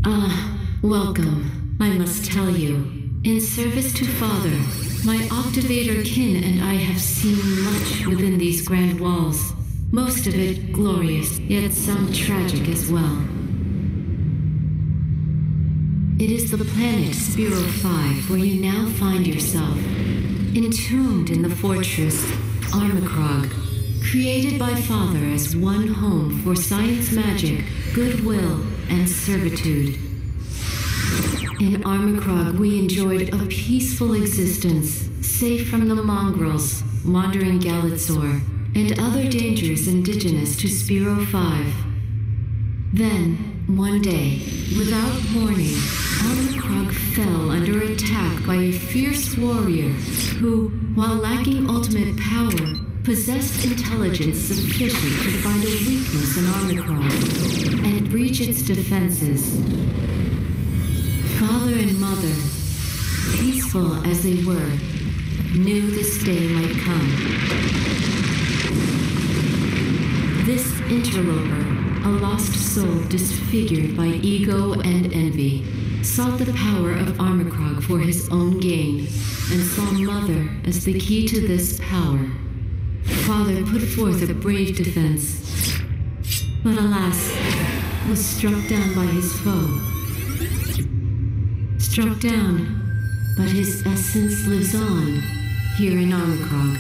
Ah, welcome, I must tell you. In service to Father, my Octavator kin and I have seen much within these grand walls. Most of it glorious, yet some tragic as well. It is the planet Spiro five where you now find yourself, entombed in the fortress Armikrog, created by Father as one home for science magic, goodwill, and servitude. In Armikrog, we enjoyed a peaceful existence, safe from the mongrels, wandering Galazor, and other dangers indigenous to Spiro five. Then, one day, without warning, Armikrog fell under attack by a fierce warrior who, while lacking ultimate power, possessed intelligence sufficient to find a weakness in Armikrog and breach its defenses. Father and Mother, peaceful as they were, knew this day might come. This interloper, a lost soul disfigured by ego and envy, sought the power of Armikrog for his own gain, and saw Mother as the key to this power. Father put forth a brave defense, but alas, was struck down by his foe. Struck down, but his essence lives on here in Armikrog.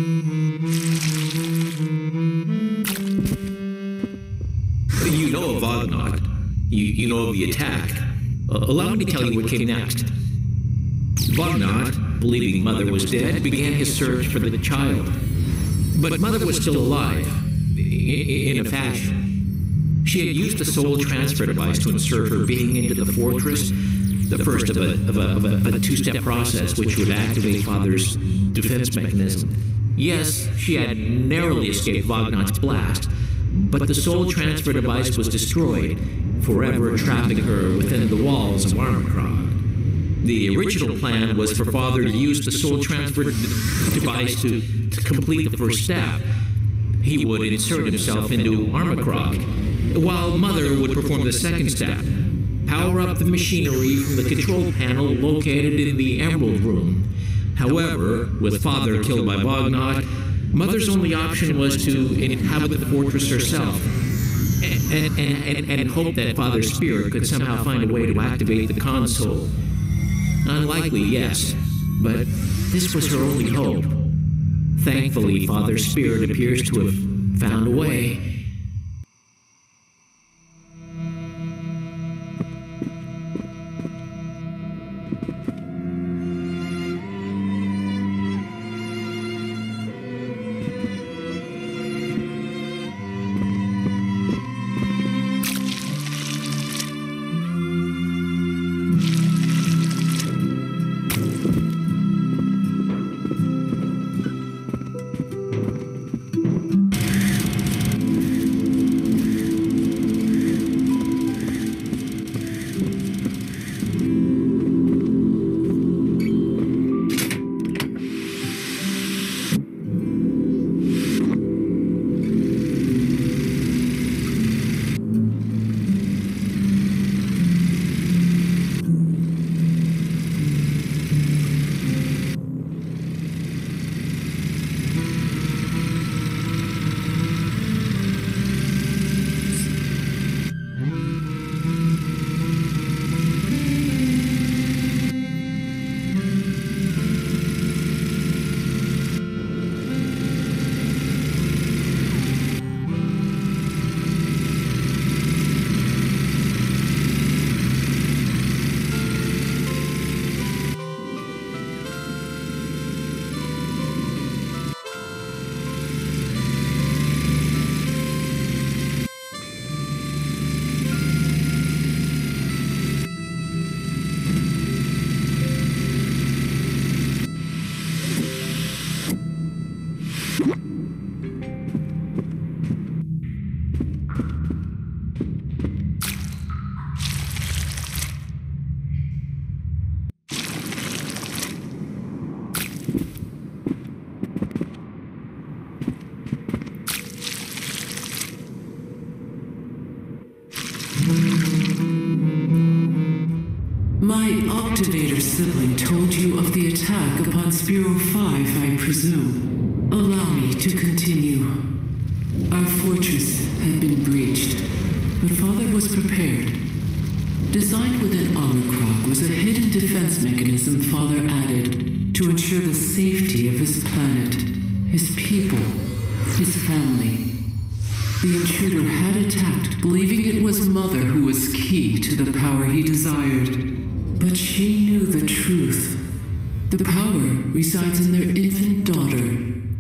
You know of Vagnot. You, you know of the attack. Uh, allow me to tell you what came next. Vagnot, believing Mother was dead, began his search for the child. But Mother was still alive, in a fashion. She had used the soul transfer device to insert her being into the fortress, the first of a, of a, of a, of a two-step process which would activate Father's defense mechanism. Yes, she had narrowly escaped Vagnot's blast, but the soul transfer device was destroyed, forever trapping her within the walls of Armikrog. The original plan was for Father to use the soul transfer d- device to, to complete the first step. He would insert himself into Armikrog, while Mother would perform the second step, power up the machinery from the control panel located in the Emerald Room. However, with Father killed by Vagnot, Mother's only option was to inhabit the fortress herself, and, and, and, and hope that Father's spirit could somehow find a way to activate the console. Unlikely, yes, but this was her only hope. Thankfully, Father's spirit appears to have found a way. My Octavator sibling told you of the attack upon Spiro five, I presume. Allow me to continue. Our fortress had been breached, but Father was prepared. Designed within Armikrog was a hidden defense mechanism Father added to ensure the safety of his planet, his people, his family. The intruder had attacked, believing it was Mother who was key to the power he desired. But she knew the truth. The power resides in their infant daughter,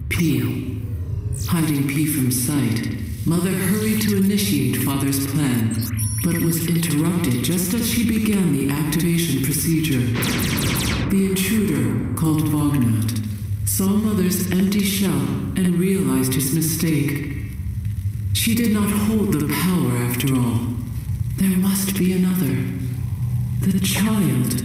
P. Hiding P from sight, Mother hurried to initiate Father's plan, but was interrupted just as she began the activation procedure. The intruder, called Vagnot, saw Mother's empty shell and realized his mistake. She did not hold the power after all. There must be another. The child.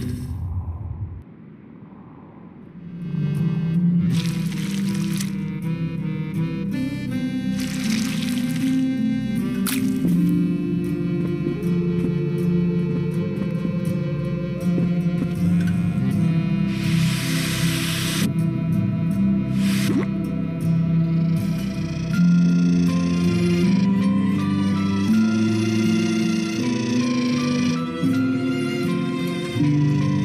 Thank you.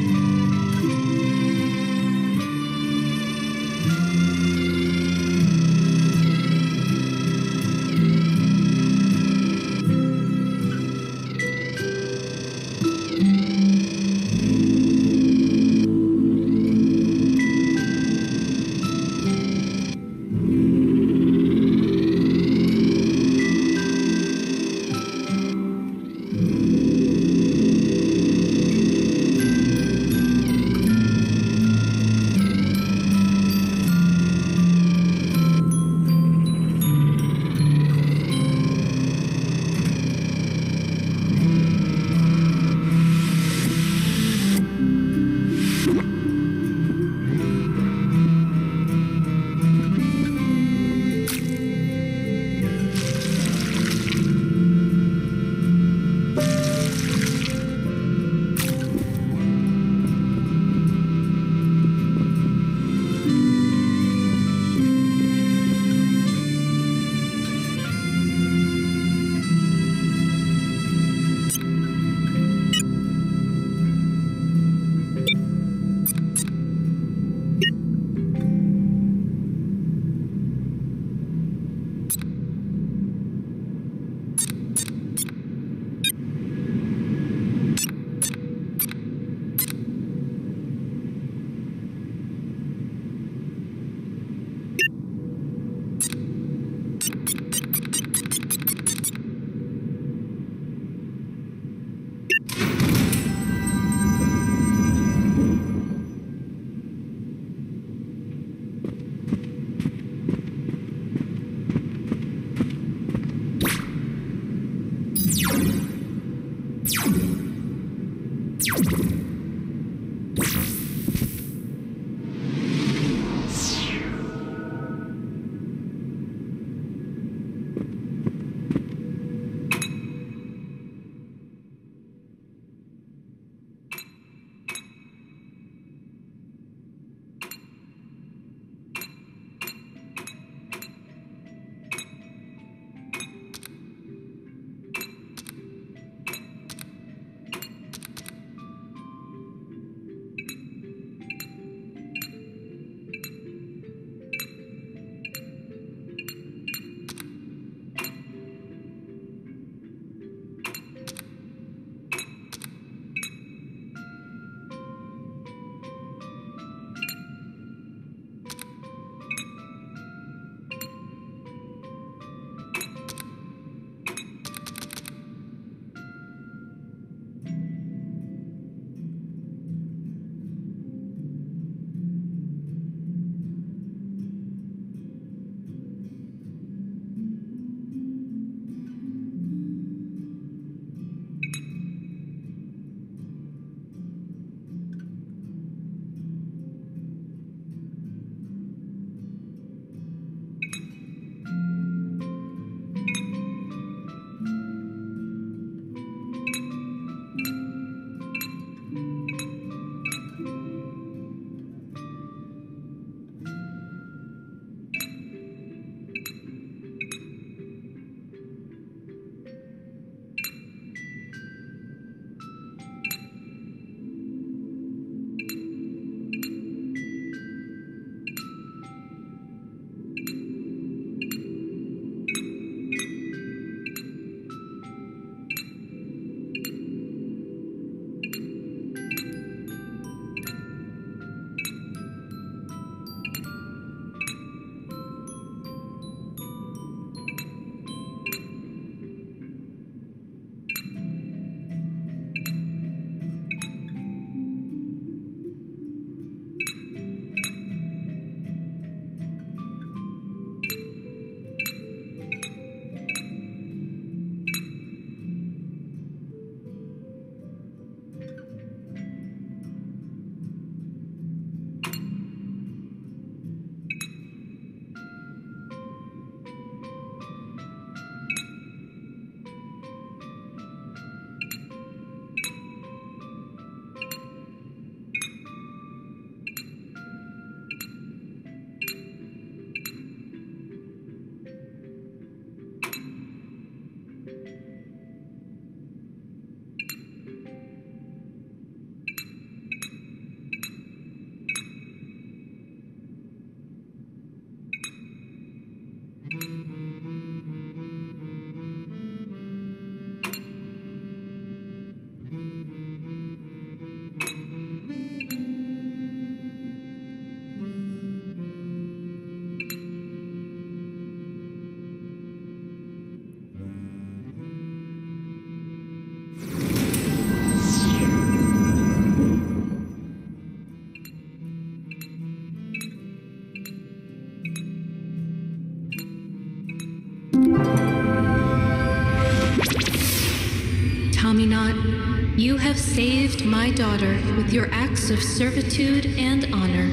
You have saved my daughter with your acts of servitude and honor.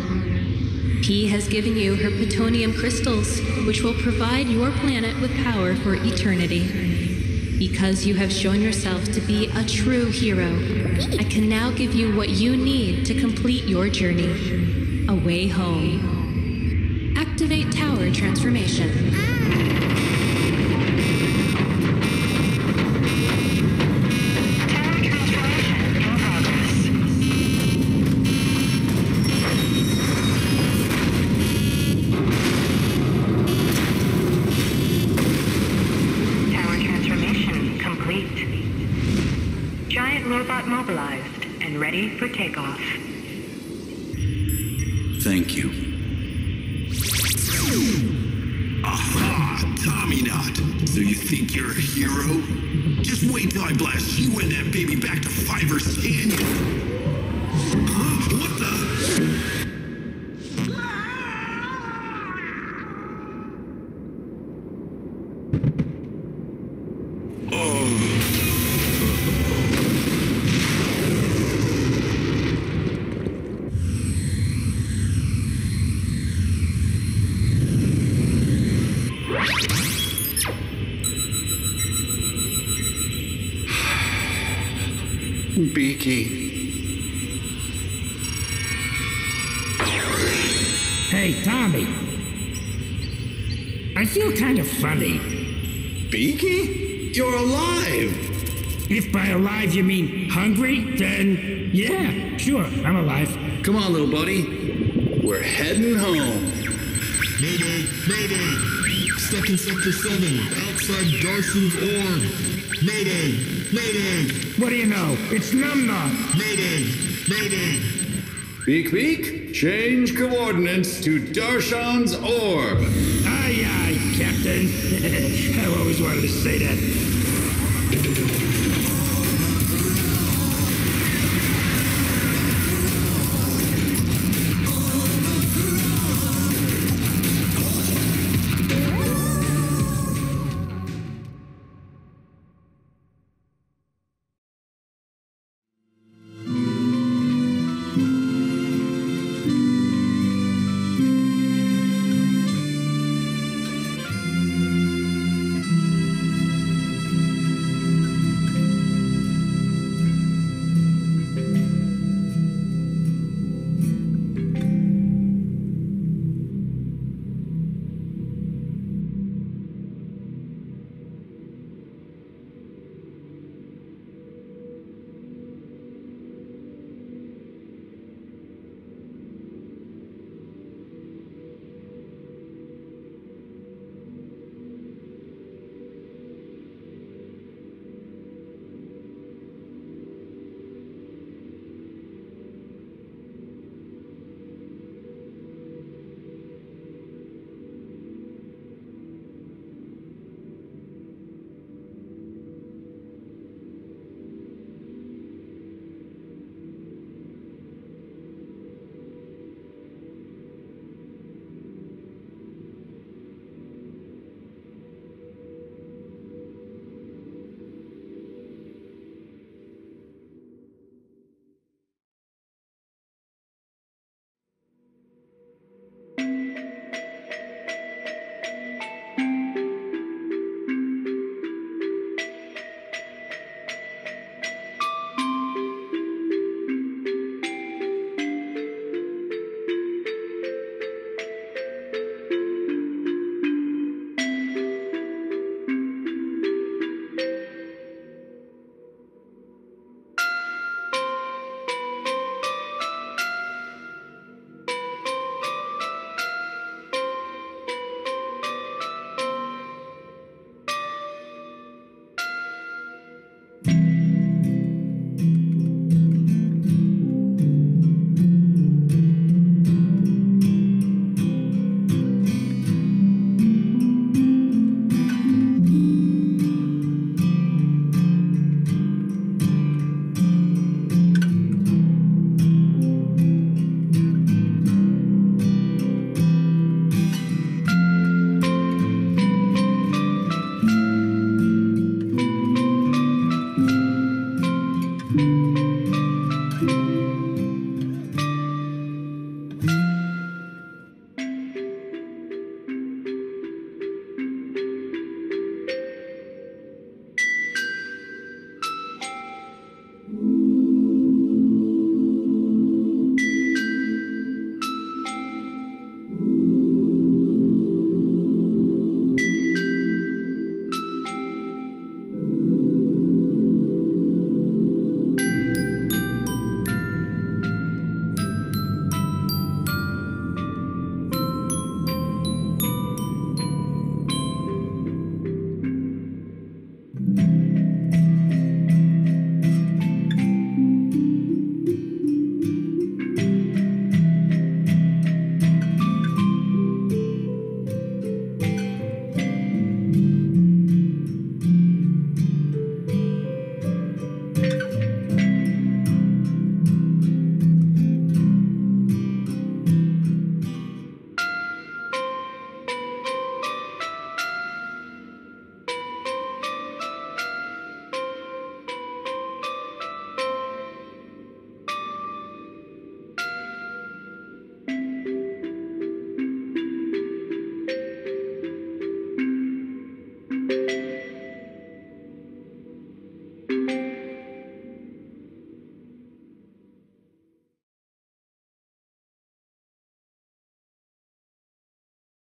P has given you her P-tonium crystals, which will provide your planet with power for eternity. Because you have shown yourself to be a true hero, I can now give you what you need to complete your journey. A way home. Activate tower transformation. Ready for takeoff. Thank you. Aha, Tommy Knot. So you think you're a hero? Just wait till I blast you and that baby back to Fivers Canyon. Huh? What the? Beaky. Hey, Tommy. I feel kind of funny. Beaky? You're alive! If by alive you mean hungry, then yeah, sure, I'm alive. Come on, little buddy. We're heading home. Mayday, mayday! Stuck in Sector seven, outside Darson's orb. Mayday, mayday! What do you know? It's Num Num. Mayday, mayday! Beak Beak, change coordinates to Darshan's orb. Aye, aye, Captain. I always wanted to say that.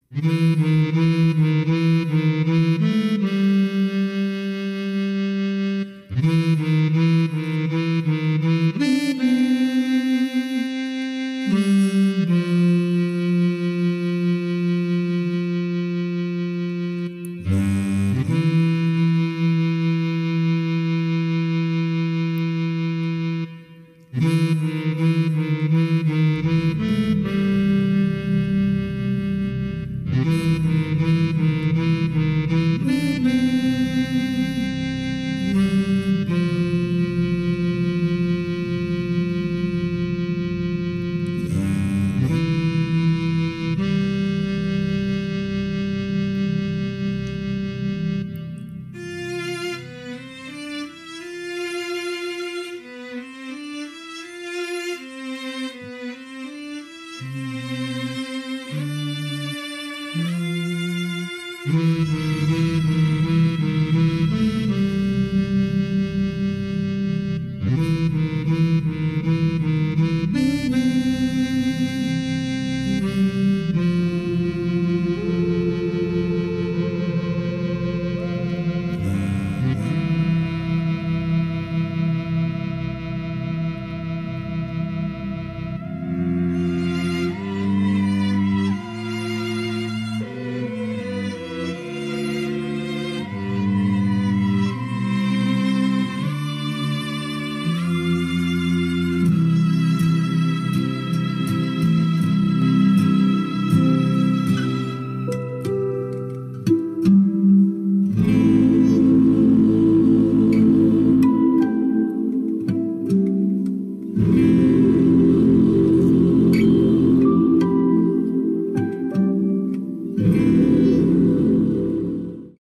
Mm-hmm.